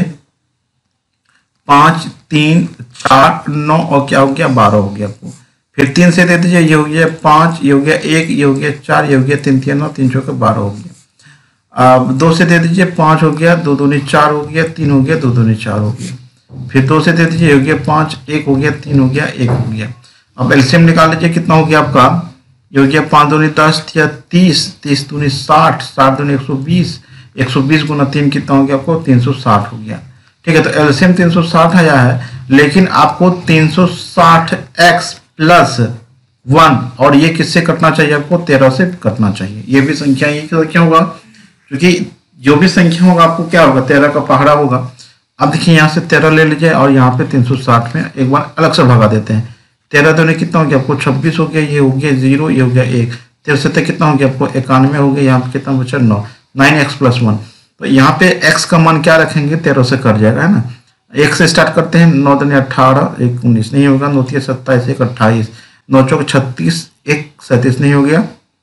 5, 3, 4, 9 और क्या हो गया 12 हो गया आपको। फिर 3 से दे दीजिए, ये हो गया 5, ये हो गया 1, ये हो गया 4, ये हो गया 3, 3, 9, 3 चौके 12 हो गया। अब 2 से दे दीजिए, 5 हो गया, 2 दूनी 4 हो गया, 3 हो गया, 2 दूनी 4 हो गया। फिर 2 से दे दीजिए, ये हो गया 5, 1 हो गया, 3 हो गया, 1 हो गया। अब एलसीएम निकाल लीजिए, कितना हो गया आपका, ये हो गया 5 दूनी 10 या 30, 30 दूनी 60, 60 दूनी 120, 120 गुना 3 कितना हो गया आपको, 360 हो गया। ठीक है, तो एलसीएम 360 आया है, लेकिन आपको 360x प्लस 1 और ये किससे कटना चाहिए आपको, 13 से कटना चाहिए। ये भी संख्या ये क्या होगा, क्योंकि जो भी संख्या होगा आपको क्या होगा, 13 का पहाड़ा होगा। अब देखिए यहाँ से 13 ले लीजिए और यहाँ पे 360 में एक बार अलग से भगा देते हैं। 13 दूनी कितना हो गया आपको, 26 हो गया, ये हो गया 0, ये हो गया 1, 13 से कितना हो गया आपको 91 हो गया, यहाँ पे कितना बचा 9, 9x प्लस 1। तो यहाँ पे x का मान क्या रखेंगे, 13 से कट जाएगा, है ना। 1 से स्टार्ट करते हैं, 9 दूनी 18, 1 19 नहीं होगा, 9 3 27, 1 28, 9 चौक 36, 1 37 नहीं हो गया,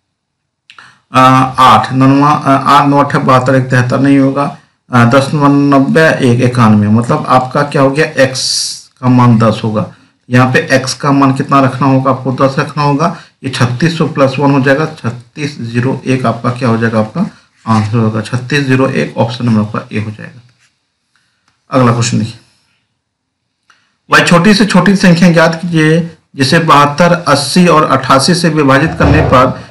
8 9 8 9 8 72, 1 73 नहीं होगा, 10 90, 1 91, मतलब आपका क्या हो गया, x का मान 10 होगा। यहाँ पे x का मान कितना रखना होगा आपको, 10 रखना होगा। ये 3600 प्लस 1 हो जाएगा, 3601 आपका क्या हो जाएगा, आपका आंसर होगा 3601, ऑप्शन नंबर आपका ए हो जाएगा। अगला क्वेश्चन देखिए, वह छोटी से छोटी संख्या ज्ञात कीजिए जिसे 72, 80 और 88 से विभाजित करने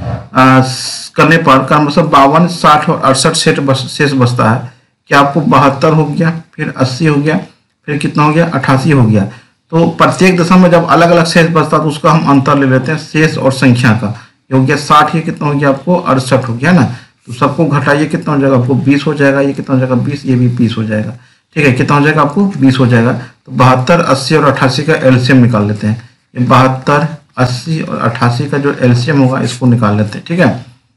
पर क्रमशः 52, 60 और 68 शेष बचता है। क्या आपको 72 हो गया, फिर 80 हो गया, फिर कितना हो गया 88 हो गया। तो प्रत्येक दशा में जब अलग अलग शेष बचता है तो उसका हम अंतर ले लेते हैं शेष और संख्या का। ये हो गया 60, ये कितना हो गया आपको 68 हो गया ना। तो सबको घटाइए, कितना हो जाएगा आपको 20 हो जाएगा, ये कितना हो जाएगा 20, ये भी 20 हो जाएगा। ठीक है, कितना हो जाएगा आपको 20 हो जाएगा। तो 72, 80 और 88 का एलसीएम निकाल लेते हैं। ये 72, 80 और 88 का जो एलसीएम होगा इसको निकाल लेते हैं। ठीक है,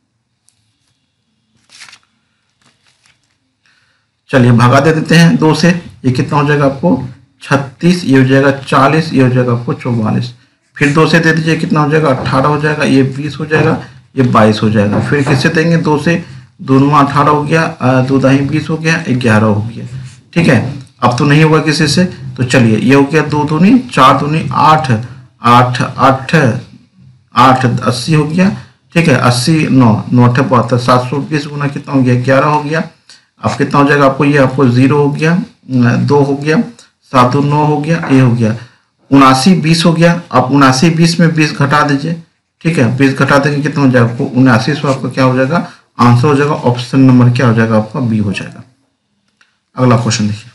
चलिए भगा दे देते हैं 2 से, ये कितना हो जाएगा आपको 36, ये हो जाएगा 40, ये हो जाएगा आपको 44। फिर 2 से दे दीजिए, कितना हो जाएगा 18 हो जाएगा, ये 20 हो जाएगा, ये 22 हो जाएगा। फिर किससे देंगे, 2 से, 2 9 18 हो गया, 2 दाही 20 हो गया, 11 हो गया। ठीक है, अब तो नहीं हुआ किसी से, तो चलिए ये हो गया 2 दूनी 4 दूनी 8, 8 8 8 80 हो गया। ठीक है, 80 9 9 8 72, 720 गुना कितना हो गया 11 हो गया। अब कितना हो जाएगा आपको, ये आपको 0 हो गया, 2 हो गया, 7 9 हो गया, ये हो गया 79 20 हो गया। अब 79 20 में 20 घटा दीजिए। ठीक है, 20 घटा देंगे कितना हो जाएगा आपको 79, सो आपका क्या हो जाएगा आंसर हो जाएगा ऑप्शन नंबर क्या हो जाएगा आपका बी हो जाएगा। अगला क्वेश्चन देखिए,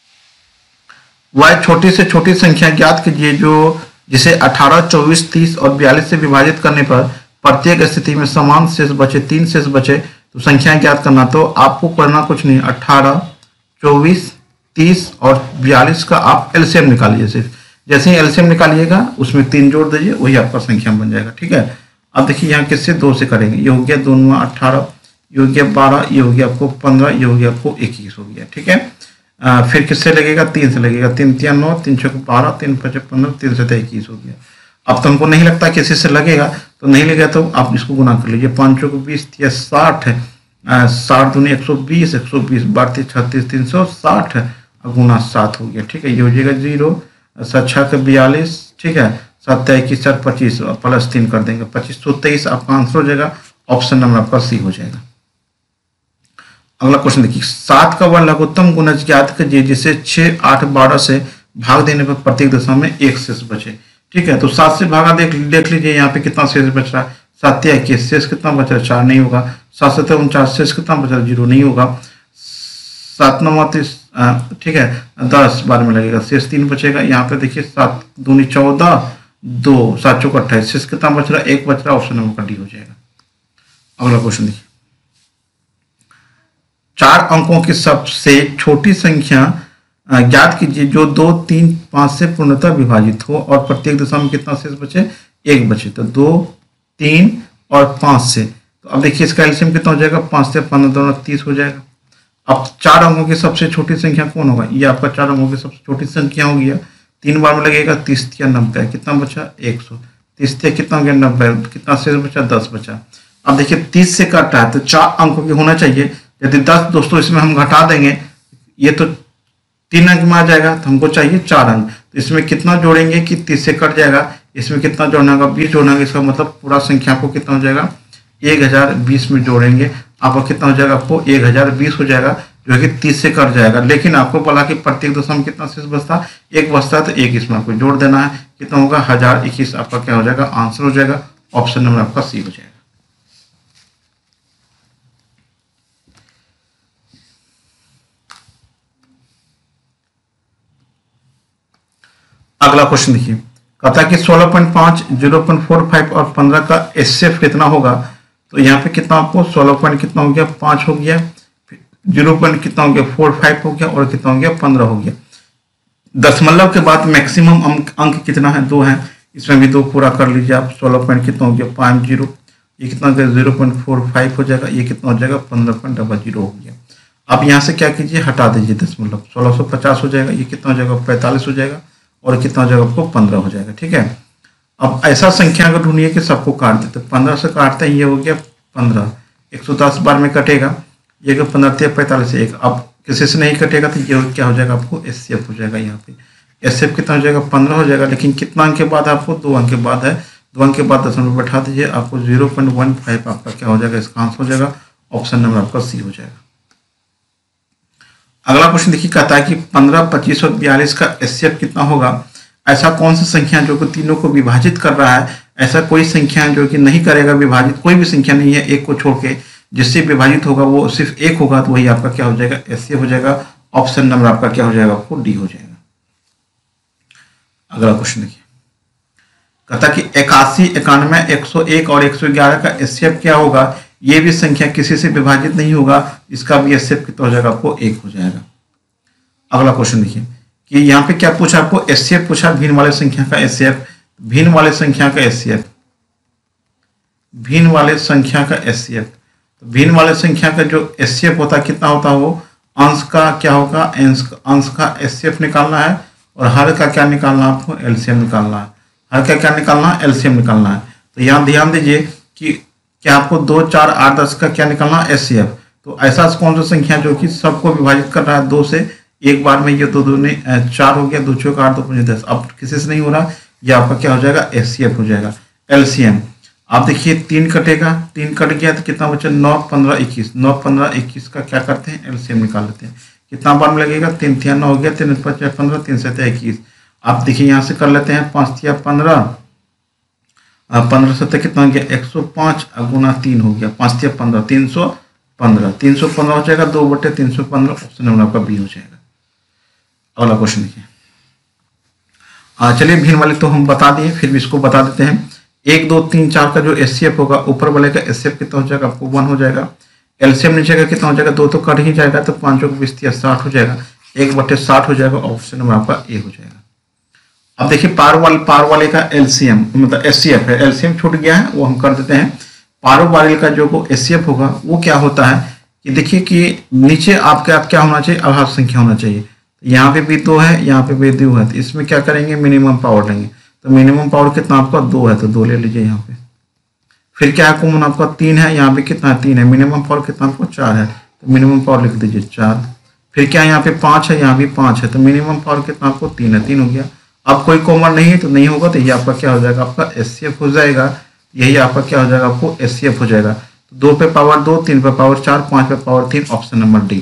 वह छोटी से छोटी संख्या ज्ञात कीजिए जिसे 18, 24, 30 और 42 से विभाजित करने पर प्रत्येक स्थिति में समान शेष बचे, 3 शेष बचे। तो संख्या ज्ञात करना, तो आपको करना कुछ नहीं, 18, 24, 30 और 42 का आप एलसीएम निकालिए। सिर्फ जैसे ही एलसीएम निकालिएगा उसमें 3 जोड़ दीजिए, वही आपका संख्या बन जाएगा। ठीक है, अब देखिए यहाँ किससे 2 से करेंगे, ये हो गया 2 9 18, ये हो गया 12, ये हो गया आपको 15, ये हो गया आपको 21 हो गया। ठीक है, फिर किससे लगेगा 3 से लगेगा, 3 3 9, 3 6 12, 3 5 15, 3 7 21 हो गया। अब तो हमको नहीं लगता किसी से लगेगा, तो नहीं लगेगा तो आप इसको गुना कर लीजिए, 5 चौक 20 या 60, 60 दूनी 120, 120 32 36 360 गुना 7 हो गया। ठीक है, ये हो जाएगा 0 7 6 42। ठीक है, 7 21 4 25 प्लस 3 कर देंगे 25, 23 आपका आंसर हो जाएगा, ऑप्शन नंबर आपका सी हो जाएगा। अगला क्वेश्चन देखिए, 7 का वह लघुत्तम गुणज ज्ञात कीजिए जिसे 6 8 12 से भाग देने पर प्रत्येक दशा में 1 शेष बचे। ठीक है, तो 7 से भागा देख लीजिए यहाँ पे कितना शेष बच रहा है, 7 21 शेष कितना बच रहा है 4 नहीं होगा, 7 7 49 शेष कितना बच रहा है 0 नहीं होगा, 7 9 30 ठीक है 10 बार में लगेगा, शेष 3 बचेगा। यहाँ पे देखिए 7 दूनी 14, 2 7 चौक 28, शेष कितना बच रहा है 1 बच रहा है, ऑप्शन नंबर डी हो जाएगा। अगला क्वेश्चन देखिए, 4 4 अंकों की सबसे छोटी संख्या ज्ञात कीजिए जो 2, 3, 5 से पूर्णतः विभाजित हो और प्रत्येक दशा में कितना शेष बचे, 1 बचे। तो 2, 3 और 5 से, तो अब देखिए इसका एलसीएम कितना हो जाएगा, 5 से 15 दोनों 30 हो जाएगा। अब 4 अंकों की सबसे छोटी संख्या कौन होगा, ये आपका 4 अंकों की सबसे छोटी संख्या हो गया, 3 बार में लगेगा, 30 या 90, कितना बचा 100, 30 से कितना हो गया 90, कितना शेष बचा 10 बचा। अब देखिए 30 से कट रहा है तो 4 अंकों की होना चाहिए, यदि 10 दोस्तों इसमें हम घटा देंगे, ये तो 3 अंक में आ जाएगा, तो हमको चाहिए 4 अंक। तो इसमें कितना जोड़ेंगे कि 30 से कट जाएगा, इसमें कितना जोड़ना होगा 20 जोड़ना होगा, इसका मतलब पूरा संख्या को कितना हो जाएगा 1020 में जोड़ेंगे, आपका कितना हो जाएगा, आपको 1020 हो जाएगा, जो कि 30 से कट जाएगा। लेकिन आपको बोला कि प्रत्येक दशा में कितना शेष बचता, 1 बचता है, तो 1 इसमें आपको जोड़ देना है, कितना होगा 1021, आपका क्या हो जाएगा आंसर हो जाएगा, ऑप्शन नंबर आपका सी हो जाएगा। अगला क्वेश्चन देखिए, कहता है कि 16.5, 0.45 और 15 का एचसीएफ कितना होगा। तो यहाँ पे कितना आपको 16 पॉइंट कितना हो गया 5 हो गया, 0 पॉइंट कितना हो गया 45 हो गया और कितना हो गया 15 हो गया। दशमलव के बाद मैक्सिमम अंक कितना है 2 है, इसमें भी 2 पूरा कर लीजिए आप। 16 पॉइंट कितना हो गया 50, ये कितना हो गया 0.45 हो जाएगा, ये कितना हो जाएगा 15.00 हो गया। आप यहाँ से क्या कीजिए हटा दीजिए दशमलव, 1650 हो जाएगा, ये कितना हो जाएगा 45 हो जाएगा और कितना हो जाएगा आपको 15 हो जाएगा। ठीक है, अब ऐसा संख्या अगर ढूंढिए कि सबको काट दे, तो 15 से काटते हैं, ये हो गया 15, 110 बार में कटेगा, ये 15 से 45 से 1, अब किसी से नहीं कटेगा तो ये क्या हो जाएगा आपको एचसीएफ हो जाएगा। यहाँ पे एचसीएफ कितना हो जाएगा 15 हो जाएगा, लेकिन कितना अंक के बाद आपको 2 अंक के बाद है, 2 अंक के बाद दशमलव बैठा दीजिए, आपको 0.15 आपका क्या हो जाएगा, इसका आंसर हो जाएगा, ऑप्शन नंबर आपका सी हो जाएगा। अगला क्वेश्चन देखिए, कहता है कि 15, 25 और 42 का एचसीएफ कितना होगा। ऐसा कौन सा संख्या जो कि तीनों को विभाजित कर रहा है, ऐसा कोई संख्या जो कि नहीं करेगा विभाजित, कोई भी संख्या नहीं है एक को छोड़ के, जिससे विभाजित होगा वो सिर्फ 1 होगा, तो वही आपका क्या हो जाएगा एचसीएफ हो जाएगा, ऑप्शन नंबर आपका क्या हो जाएगा आपको डी हो जाएगा। अगला क्वेश्चन देखिए, कहता कि 81, 91, 101 और 111 का एचसीएफ क्या होगा। ये भी संख्या किसी से विभाजित नहीं होगा, इसका भी एचसीएफ कितना हो जाएगा आपको 1 हो जाएगा। अगला क्वेश्चन देखिए कि यहाँ पे क्या पूछा आपको, एचसीएफ पूछा भिन्न वाले संख्या का एचसीएफ, भिन्न वाले संख्या का एचसीएफ, भिन्न वाले संख्या का एचसीएफ, तो भिन्न वाले संख्या का जो एचसीएफ होता है कितना होता है, वो अंश का क्या होगा, अंश का एचसीएफ निकालना है और हर का क्या निकालना है, आपको एलसीएम निकालना है, हर का क्या निकालना है एलसीएम निकालना है। तो यहाँ ध्यान दीजिए कि क्या आपको 2, 4, 8, 10 का क्या निकालना है एचसीएफ। तो ऐसा कौन सा संख्या जो कि सबको विभाजित कर रहा है 2 से, एक बार में ये 2 दूनी 4 हो गया, 2 चौक 8, 2 पंजे 10, अब किसी से नहीं हो रहा, ये आपका क्या हो जाएगा एचसीएफ हो जाएगा। एलसीएम आप देखिए 3 कटेगा, 3 कट गया तो कितना बचा 9, 15, 21, 9, 15, 21 का क्या करते हैं एलसीएम निकाल लेते हैं, कितना बार में लगेगा 3 3 9 हो गया, 3 5 15, 3 7 21। आप देखिए यहाँ से कर लेते हैं 5 3 15, 15 7 कितना हो गया 105 गुना 3 हो गया, 5 3 15, 315, 315 हो जाएगा, 2/315, ऑप्शन नंबर आपका बी हो जाएगा। अगला क्वेश्चन देखिए, चलिए भिन्न वाले तो हम बता दिए, फिर भी इसको बता देते हैं। 1 2 3 4 का जो एचसीएफ होगा, ऊपर वाले का एचसीएफ कितना हो जाएगा आपको 1 हो जाएगा, एलसीएम नीचे का कितना हो जाएगा 2 तो कट ही जाएगा, तो 5 चौक 20 60 हो जाएगा, 1/60 हो जाएगा, ऑप्शन नंबर आपका ए हो जाएगा। अब देखिए पार वाले का एलसीएम मतलब एचसीएफ है, एलसीएम छूट गया है वो हम कर देते हैं। पारों वाले का जो एचसीएफ होगा वो क्या होता है कि देखिए कि नीचे आपका क्या होना चाहिए, अभाज्य संख्या होना चाहिए, यहाँ पे भी 2 है, यहाँ पे भी 2 है, तो इसमें क्या करेंगे मिनिमम पावर लेंगे, तो मिनिमम पावर कितना आपका 2 है, तो 2 ले लीजिए यहाँ पे। फिर क्या है कॉमन आपका 3 है, यहाँ पे कितना है 3 है, मिनिमम पावर कितना आपको 4 है, तो मिनिमम पावर लिख दीजिए 4। फिर क्या यहाँ पे 5 है, यहाँ भी 5 है, तो मिनिमम पावर कितना आपको 3 है, 3 हो गया। अब कोई कॉमन नहीं है तो नहीं होगा, तो ये आपका क्या हो जाएगा आपका एचसीएफ हो जाएगा, यही आपका क्या हो जाएगा आपको एचसीएफ हो जाएगा। 2 पे पावर 2, 3 पे पावर 4, 5 पे पावर 3, ऑप्शन नंबर डी।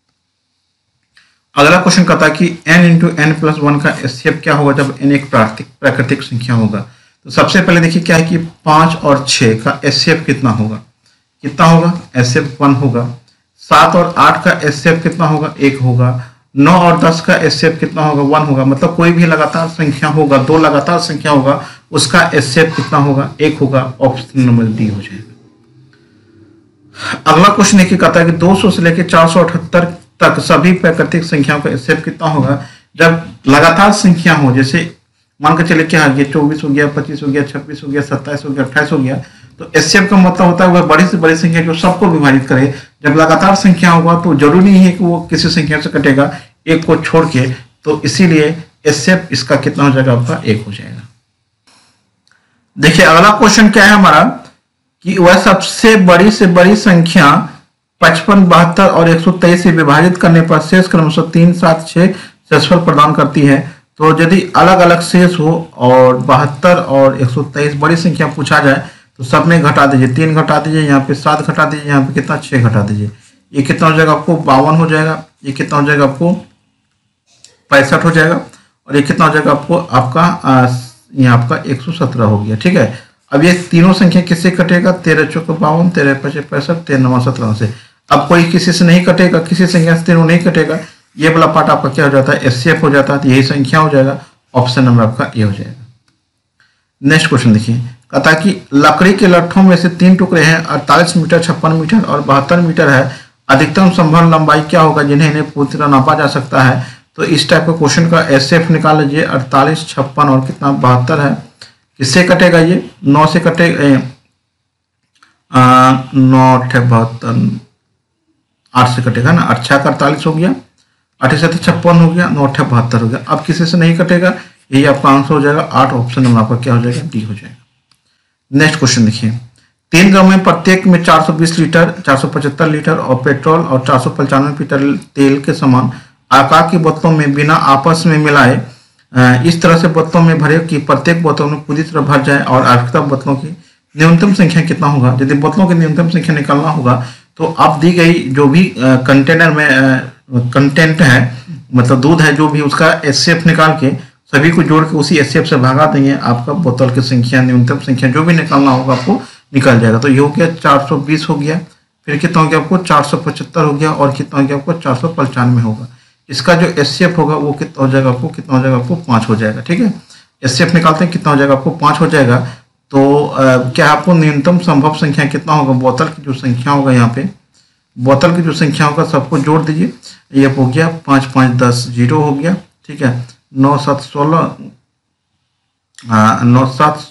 अगला क्वेश्चन कहता है कि n × n+1 का एचसीएफ क्या होगा जब n एक प्राकृतिक संख्या होगा। तो सबसे पहले देखिए क्या है कि 5 और 6 का एचसीएफ कितना होगा, कितना होगा एचसीएफ 1 होगा। 7 और 8 का एचसीएफ कितना होगा 1 होगा। 9 और 10 का एचसीएफ कितना होगा 1 होगा, मतलब कोई भी लगातार संख्या होगा, 2 लगातार संख्या होगा, उसका एचसीएफ कितना होगा 1 होगा, ऑप्शन नंबर डी हो जाएगा। अगला क्वेश्चन एक कहता है कि 200 से लेकर 478 तक सभी प्राकृतिक संख्याओं का एचसीएफ कितना होगा जब लगातार संख्या हो। जैसे मान के चले क्या ये 24 हो गया, 25 हो गया, 26 हो गया, 27 हो गया, 28 हो गया। तो एचसीएफ का मतलब होता है वह बड़ी से बड़ी संख्या जो सबको विभाजित करे। जब लगातार संख्या होगा तो जरूरी नहीं है कि वो किसी संख्या से कटेगा एक को छोड़ के, तो इसीलिए एचसीएफ इसका कितना हो जाएगा, आपका 1 हो जाएगा। देखिए अगला क्वेश्चन क्या है हमारा कि वह सबसे बड़ी से बड़ी संख्या 55, 72 और 123 से विभाजित करने पर शेष क्रमशः 3, 7, 6 शेषफल प्रदान करती है। तो यदि अलग अलग शेष हो और 72 और 123 बड़ी संख्या पूछा जाए तो सब में घटा दीजिए, 3 घटा दीजिए, यहाँ पे 7 घटा दीजिए, यहाँ पे कितना 6 घटा दीजिए। ये कितना हो जाएगा आपको 52 हो जाएगा। ये कितना हो जाएगा आपको 65 हो जाएगा। और ये कितना हो जाएगा आपको यहाँ आपका 117 हो गया। ठीक है, अब ये तीनों संख्या किससे कटेगा, 13 चौके 52, 13 पचे 65, 13 नवा 17 से। अब कोई किसी से नहीं कटेगा, किसी संख्या से तीनों नहीं कटेगा। ये वाला पार्ट आपका क्या हो जाता है, एचसीएफ हो जाता है। तो यही संख्या हो जाएगा, ऑप्शन नंबर आपका ए हो जाएगा। नेक्स्ट क्वेश्चन देखिए, कहता है कि लकड़ी के लट्ठों में से 3 टुकड़े हैं, 48 मीटर, 56 मीटर और 72 मीटर है। अधिकतम संभव लंबाई क्या होगा जिन्हें इन्हें पूरी तरह नापा जा सकता है। तो इस टाइप का क्वेश्चन का एचसीएफ निकाल लीजिए। 48, 56 और कितना 72 है। किससे कटेगा, ये 9 से कटेगा, 9, 72, 8 से कटेगा ना। 8 6 48 हो गया, 8 7 56 हो गया, 9 8 72 हो गया। अब किसी से नहीं कटेगा, यही आपका आंसर हो जाएगा 8। ऑप्शन नंबर आपका क्या हो जाएगा, डी हो जाएगा। नेक्स्ट क्वेश्चन देखिए, 3 गांव में प्रत्येक में 420 लीटर, 475 लीटर और पेट्रोल और 495 लीटर तेल के समान आकार की बोतलों में बिना आपस में मिलाए इस तरह से बोतलों में भरे कि प्रत्येक बोतल में पूरी तरह भर जाए और आवश्यकता बोतलों की न्यूनतम संख्या कितना होगा। यदि बोतलों की न्यूनतम संख्या निकालना होगा तो आप दी गई जो भी कंटेनर में कंटेंट है, मतलब दूध है, जो भी उसका एचसीएफ निकाल के सभी को जोड़ के उसी एचसीएफ से भागा देंगे, आपका बोतल की संख्या, न्यूनतम संख्या जो भी निकालना होगा आपको निकल जाएगा। तो ये हो गया 420 हो गया, फिर कितना हो गया आपको 475 हो गया और कितना हो गया आपको 495 होगा। इसका जो एचसीएफ होगा वो कितना हो जाएगा आपको, कितना हो जाएगा आपको 5 हो जाएगा। ठीक है, एचसीएफ निकालते हैं कितना हो जाएगा आपको 5 हो जाएगा। तो क्या आपको न्यूनतम संभव संख्या कितना होगा, बोतल की जो संख्या होगा, यहाँ पे बोतल की जो संख्या होगा सबको जोड़ दीजिए। ये हो गया 5 5 10 0 हो गया। ठीक है, 9 7 16 9 7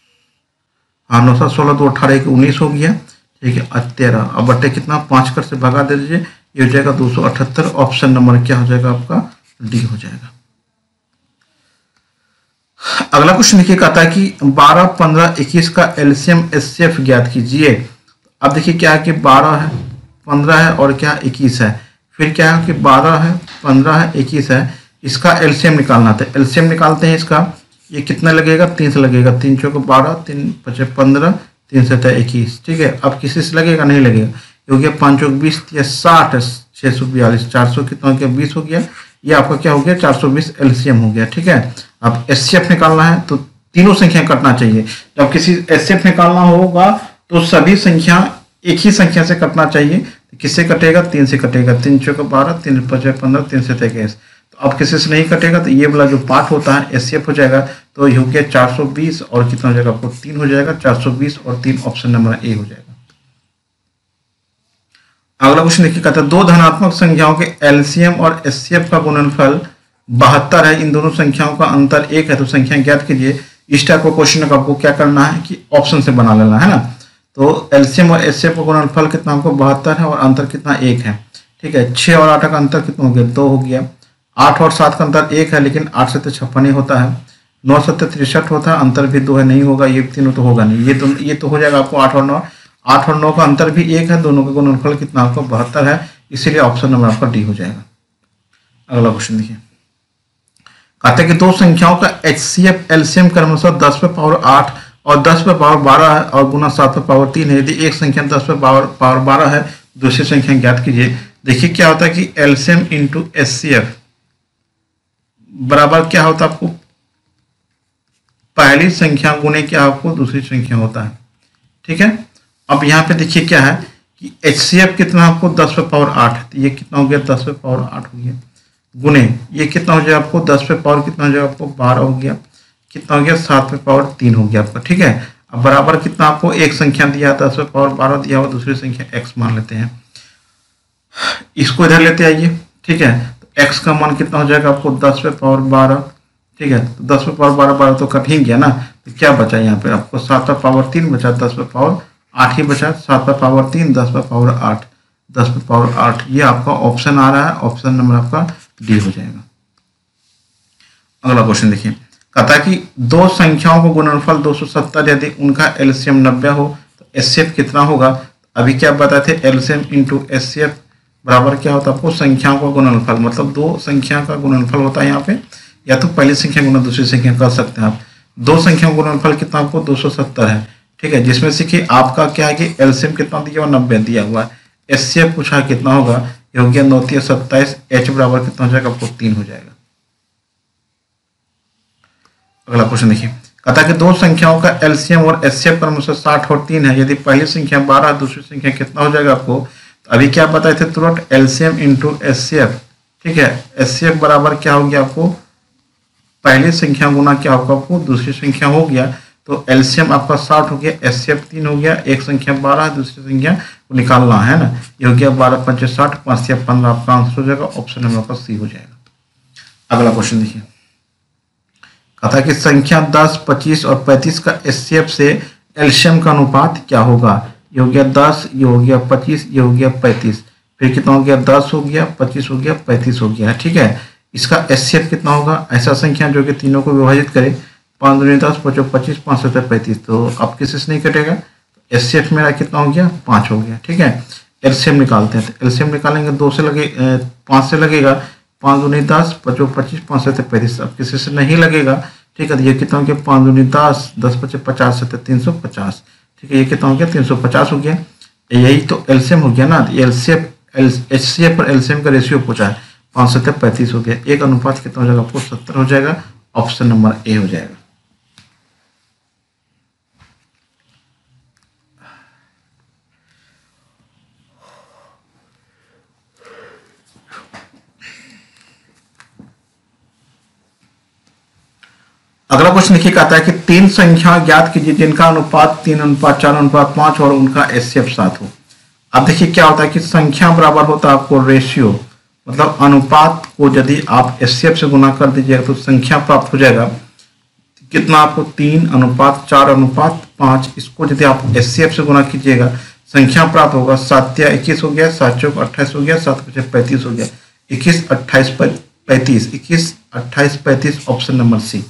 16 2 18 19 हो गया। ठीक है, 13 अब बट्टे कितना 5 कर से भगा दे दीजिए, ये हो जाएगा 278। ऑप्शन नंबर क्या हो जाएगा आपका, डी हो जाएगा। अगला क्वेश्चन देखिए, कहता है कि 12, 15, 21 का एलसीएम एचसीएफ ज्ञात कीजिए। अब देखिए क्या है कि 12 है, 15 है और क्या 21 है। फिर क्या है कि 12 है, 15 है, 21 है। इसका एलसीएम निकालना था। एलसीएम निकालते हैं इसका, ये कितना लगेगा, 3 से लगेगा। 3 चौके 12, 3 पचे 15, 3 से 21। ठीक है, अब किसी से लगेगा, नहीं लगेगा। ये हो गया 5 चौक 20, 60, 642, 400 कितना हो गया 20 हो गया। ये आपका क्या हो गया 420 एलसीएम हो गया। ठीक है, अब एचसीएफ निकालना है तो तीनों संख्या कटना चाहिए। जब किसी एचसीएफ निकालना होगा तो सभी संख्या एक ही संख्या से कटना चाहिए। किससे कटेगा, 3 से कटेगा। 3 चौके 12, 3 पचे 15, 3 से 21। तो अब किसी से नहीं कटेगा तो ये वाला जो पार्ट होता है एचसीएफ हो जाएगा। तो ये हो गया 420 और कितना हो जाएगा आपको 3 हो जाएगा। 420 और 3 ऑप्शन नंबर ए हो जाएगा। अगला क्वेश्चन देखिए, कहता है 2 धनात्मक संख्याओं के एलसीएम और एचसीएफ का गुणनफल 72 है। इन दोनों संख्याओं का अंतर 1 है, तो संख्या ज्ञात कीजिए। इस टाइप का क्वेश्चन का आपको क्या करना है कि ऑप्शन से बना लेना है ना। तो एलसीएम और एचसीएफ का गुणनफल कितना आपको 72 है और अंतर कितना 1 है। ठीक है, 6 और 8 का अंतर कितना हो गया 2 हो गया। 8 और 7 का अंतर 1 है, लेकिन 8 से 56 ही होता है। 9 7 63 होता है, अंतर भी 2 है, नहीं होगा। ये तीनों तो होगा नहीं, ये तो हो जाएगा आपको 8 और 9। 8 और 9 का अंतर भी 1 है, दोनों का गुणनफल कितना आपको 72 है। इसीलिए ऑप्शन नंबर आपका डी हो जाएगा। अगला क्वेश्चन देखिए, कहते हैं कि 2 संख्याओं का एचसीएफ एलसीएम क्रमशः 10 पे पावर 8 और 10 पे पावर 12 है और गुना 7 पे पावर 3 है। यदि एक संख्या 10 पे पावर 12 है, दूसरी संख्या ज्ञात कीजिए। देखिए क्या होता है कि एलसीएम इंटू एचसीएफ बराबर क्या होता है आपको, पहली संख्या गुने क्या आपको दूसरी संख्या होता है। ठीक है, अब यहाँ पे देखिए क्या है कि एचसीएफ कितना आपको 10 पे पावर 8 है, तो ये कितना हो गया 10 पे पावर 8 हो गया। गुने ये कितना हो जाएगा आपको 10 पे पावर कितना हो जाएगा आपको 12 हो गया। कितना हो गया 7 पे पावर 3 हो गया आपका। ठीक है, अब बराबर कितना आपको एक संख्या दिया 10 पे पावर 12 दिया हुआ, दूसरी संख्या x मान लेते हैं, इसको इधर लेते आइए। ठीक है, तो x का मान कितना हो जाएगा आपको 10 पे पावर 12। ठीक है, तो 10 पे पावर 12 12 तो कट ही गया ना, तो क्या बचा यहाँ पे आपको 7 पे पावर 3 बचा, 10 पे पावर 8 ही बचा, 7 पे पावर 3, 10 पे पावर 8, 10 पे पावर 8। ये आपका ऑप्शन आ रहा है, ऑप्शन नंबर आपका डी हो जाएगा। अगला क्वेश्चन देखिए, कहता है कि दो संख्याओं को गुणनफल 270 यदि उनका एलसीएम 90 हो तो एचसीएफ कितना होगा। अभी क्या बताए थे, एलसीएम इंटू एचसीएफ बराबर क्या होता है आपको संख्याओं का गुणनफल, मतलब दो संख्या का गुणनफल होता है यहाँ पे, या तो पहली संख्या गुना दूसरी संख्या कर सकते हैं आप। दो संख्याओं का गुणनफल कितना आपको 270 है। ठीक है, जिसमें से कि आपका क्या है कि एलसीएम कितना दिया हुआ 90 दिया हुआ है, एचसीएफ पूछा है कितना होगा, ये हो गया 9 × 27, एच बराबर कितना हो जाएगा आपको 3 हो जाएगा। अगला क्वेश्चन देखिए, कहता है कि दो संख्याओं का एलसीएम और एचसीएफ क्रमशः 60 और 3 है, यदि पहली संख्या 12 दूसरी संख्या कितना हो जाएगा आपको। तो अभी क्या बताए थे तुरंत, एलसीएम इंटू एचसीएफ। ठीक है, एचसीएफ बराबर क्या हो गया आपको पहली संख्या गुना क्या होगा आपको दूसरी संख्या हो गया, तो एलसीएम आपका 60 हो गया, एचसीएफ 3 हो गया, एक संख्या 12 दूसरी संख्या को निकालना है ना, ये हो गया 12 × 5 = 60, 5 × 15 आपका आंसर हो जाएगा, ऑप्शन नंबर आपका सी हो जाएगा। अगला क्वेश्चन देखिए, कहता है कि संख्या 10, 25 और 35 का एचसीएफ से एलसीएम का अनुपात क्या होगा। ये हो गया 10, ये हो गया 25, ये हो गया 35, फिर कितना हो गया 10 हो गया, 25 हो गया, 35 हो गया। ठीक है, इसका एचसीएफ कितना होगा, ऐसा संख्या जो कि तीनों को विभाजित करे, 5 × 10 = 25, 5 × 7 = 35, तो अब किसी से नहीं कटेगा, एचसीएफ मेरा कितना हो गया 5 हो गया। ठीक है, एलसीएम निकालते हैं, तो एलसीएम निकालेंगे 2 से लगे 5 से लगेगा, 5 × 10 = 25, 5 × 7 = 35, अब किसी से नहीं लगेगा। ठीक है, तो ये कितना हो गया 5 × 10, 10 × 5 = 50, 7 = 350। ठीक है, ये कितना हो गया 350 हो गया, यही तो एलसीएम हो गया ना, एचसीएफ पर एलसीएम का रेशियो पूछा है, 5 × 7 = 35 हो गया, एक अनुपात कितना हो जाएगा आपको 70 हो जाएगा, ऑप्शन नंबर ए हो जाएगा। अगला क्वेश्चन देखिए, कहता है कि 3 संख्या ज्ञात कीजिए जिनका अनुपात 3:4:5 और उनका एचसीएफ 7 हो। अब देखिए क्या होता है कि संख्या बराबर होता है आपको रेशियो, मतलब अनुपात को यदि आप एचसीएफ से गुना कर दीजिएगा तो संख्या प्राप्त हो जाएगा कितना आपको 3:4:5। इसको यदि आप एचसीएफ से गुना कीजिएगा संख्या प्राप्त होगा 7 × 21 हो गया, 7 × 4 = 28 हो गया, 7 × 5 = 35 हो गया, 21, 28, 35, 21, 28, 35, ऑप्शन नंबर सी।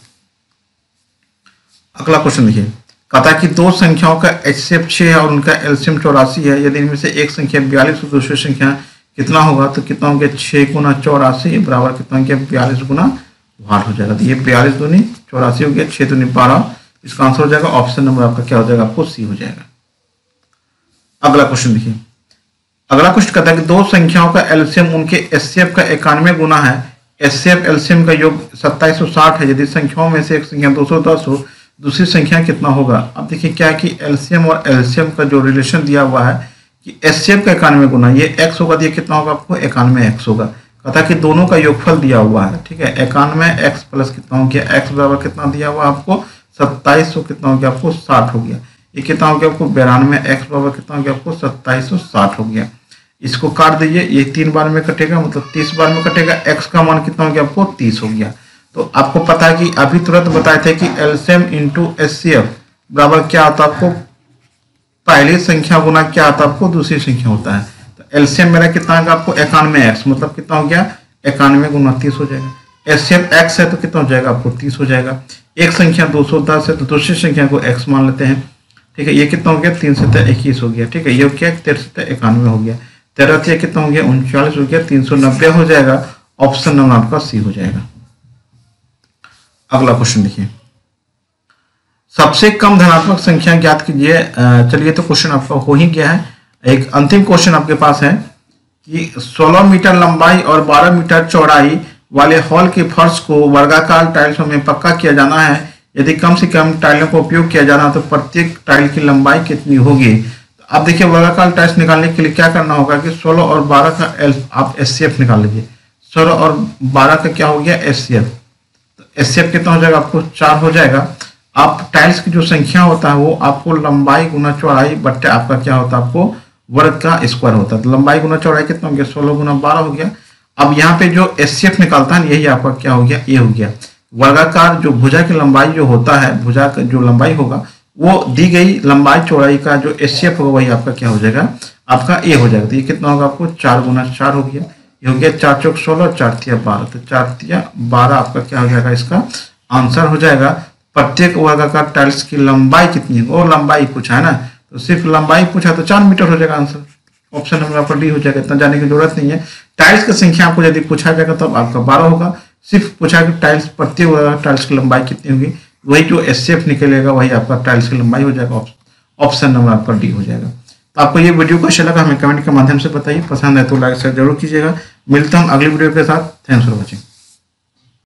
अगला क्वेश्चन देखिए, कहता है कि दो संख्याओं का एचसीएफ 6 है और उनका एलसीएम 84 है, यदि इनमें से एक संख्या 42 और दूसरी संख्या कितना होगा, तो कितना हो गया 6 × 84 बराबर कितना हो गया 42 × 8 हो जाएगा, तो ये 42 दूनी 84 हो गया, 6 दूनी 12, इसका आंसर हो जाएगा ऑप्शन नंबर आपका क्या हो जाएगा आपको सी हो जाएगा। अगला क्वेश्चन देखिए, अगला क्वेश्चन कहता है कि दो संख्याओं का एलसीएम उनके एचसीएफ का 91 गुना है, एचसीएफ एलसीएम का योग 2760 है, यदि संख्याओं में से एक संख्या 210 हो दूसरी संख्या कितना होगा। अब देखिए क्या है कि एलसीएम और एलसीएम का जो रिलेशन दिया हुआ है कि एचसीएफ का 91 गुना ये x होगा, ये कितना होगा आपको 91x होगा। कहता है कि दोनों का योगफल दिया हुआ है। ठीक है, 91x प्लस कितना हो गया x बराबर कितना दिया हुआ आपको 2700, कितना हो गया आपको 60 हो गया, ये कितना हो गया आपको 92x बराबर कितना हो गया आपको 2760 हो गया। इसको काट दीजिए, ये 3 बार में कटेगा मतलब 30 बार में कटेगा, x का मान कितना हो गया आपको 30 हो गया। तो आपको पता है कि अभी तुरंत बताए थे कि एलसीएम इंटू एचसीएफ बराबर क्या आता है आपको पहली संख्या गुना क्या आता है आपको दूसरी संख्या होता है। तो एलसीएम मेरा कितना है आपको 91x मतलब कितना हो गया 91 गुना 30 हो जाएगा। एचसीएफ x है तो कितना हो जाएगा आपको 30 हो जाएगा। एक संख्या 210 है तो दूसरी संख्या को x मान लेते हैं। ठीक है, ये कितना हो गया 3 × 7 = 21 हो गया। ठीक है, ये क्या 13 × 7 = 91 हो गया, 13 से कितना हो गया 39 हो गया, 390 हो जाएगा, ऑप्शन नंबर आपका सी हो जाएगा। अगला क्वेश्चन देखिए, सबसे कम धनात्मक संख्या ज्ञात कीजिए। चलिए तो क्वेश्चन आपका हो ही गया है। एक अंतिम क्वेश्चन आपके पास है कि 16 मीटर लंबाई और 12 मीटर चौड़ाई वाले हॉल के फर्श को वर्गाकार टाइल्सों में पक्का किया जाना है। यदि कम से कम टाइलों का उपयोग किया जाना तो प्रत्येक टाइल की लंबाई कितनी होगी। तो अब देखिए वर्गाकार टाइल्स निकालने के लिए क्या करना होगा कि 16 और 12 का आप एचसीएफ निकाल लीजिए। 16 और 12 का क्या हो गया एचसीएफ, तो एचसीएफ कितना हो जाएगा आपको 4 हो जाएगा। आप टाइल्स की जो संख्या होता है वो आपको लंबाई गुना चौड़ाई बट्टे आपका क्या होता है, आपको वर्ग का स्क्वायर होता है। तो लंबाई गुना चौड़ाई कितना हो गया, 16 गुना 12 हो गया। अब यहाँ पे जो एचसीएफ निकालता है यही आपका क्या हो गया, ए हो गया। वर्गाकार जो भुजा की लंबाई जो होता है, भुजा का जो लंबाई होगा वो दी गई लंबाई चौड़ाई का जो एचसीएफ होगा वही आपका क्या हो जाएगा, आपका ए हो जाएगा। तो ये कितना होगा आपको 4 गुना 4 हो गया। ये हो गया 4 चौक 16, 4 तिया 12, तो 4 तिया 12 आपका क्या हो जाएगा, इसका आंसर हो जाएगा। प्रत्येक वर्गाकार टाइल्स की लंबाई कितनी है, वो लंबाई पूछा है ना, तो सिर्फ लंबाई पूछा तो 4 मीटर हो जाएगा आंसर। ऑप्शन नंबर आपका डी हो जाएगा, इतना जाने की जरूरत नहीं है। टाइल्स की संख्या आपको यदि पूछा जाएगा तब आपका 12 होगा। सिर्फ पूछा कि टाइल्स प्रत्येक वर्गाकार टाइल्स की लंबाई कितनी होगी, वही जो एचसीएफ निकलेगा वही आपका टाइल्स की लंबाई हो जाएगा। ऑप्शन नंबर आपका डी हो जाएगा। तो आपको ये वीडियो कैसा लगा हमें कमेंट के माध्यम से बताइए। पसंद है तो लाइक शेयर जरूर कीजिएगा। मिलता हूँ अगली वीडियो के साथ। Thanks for watching.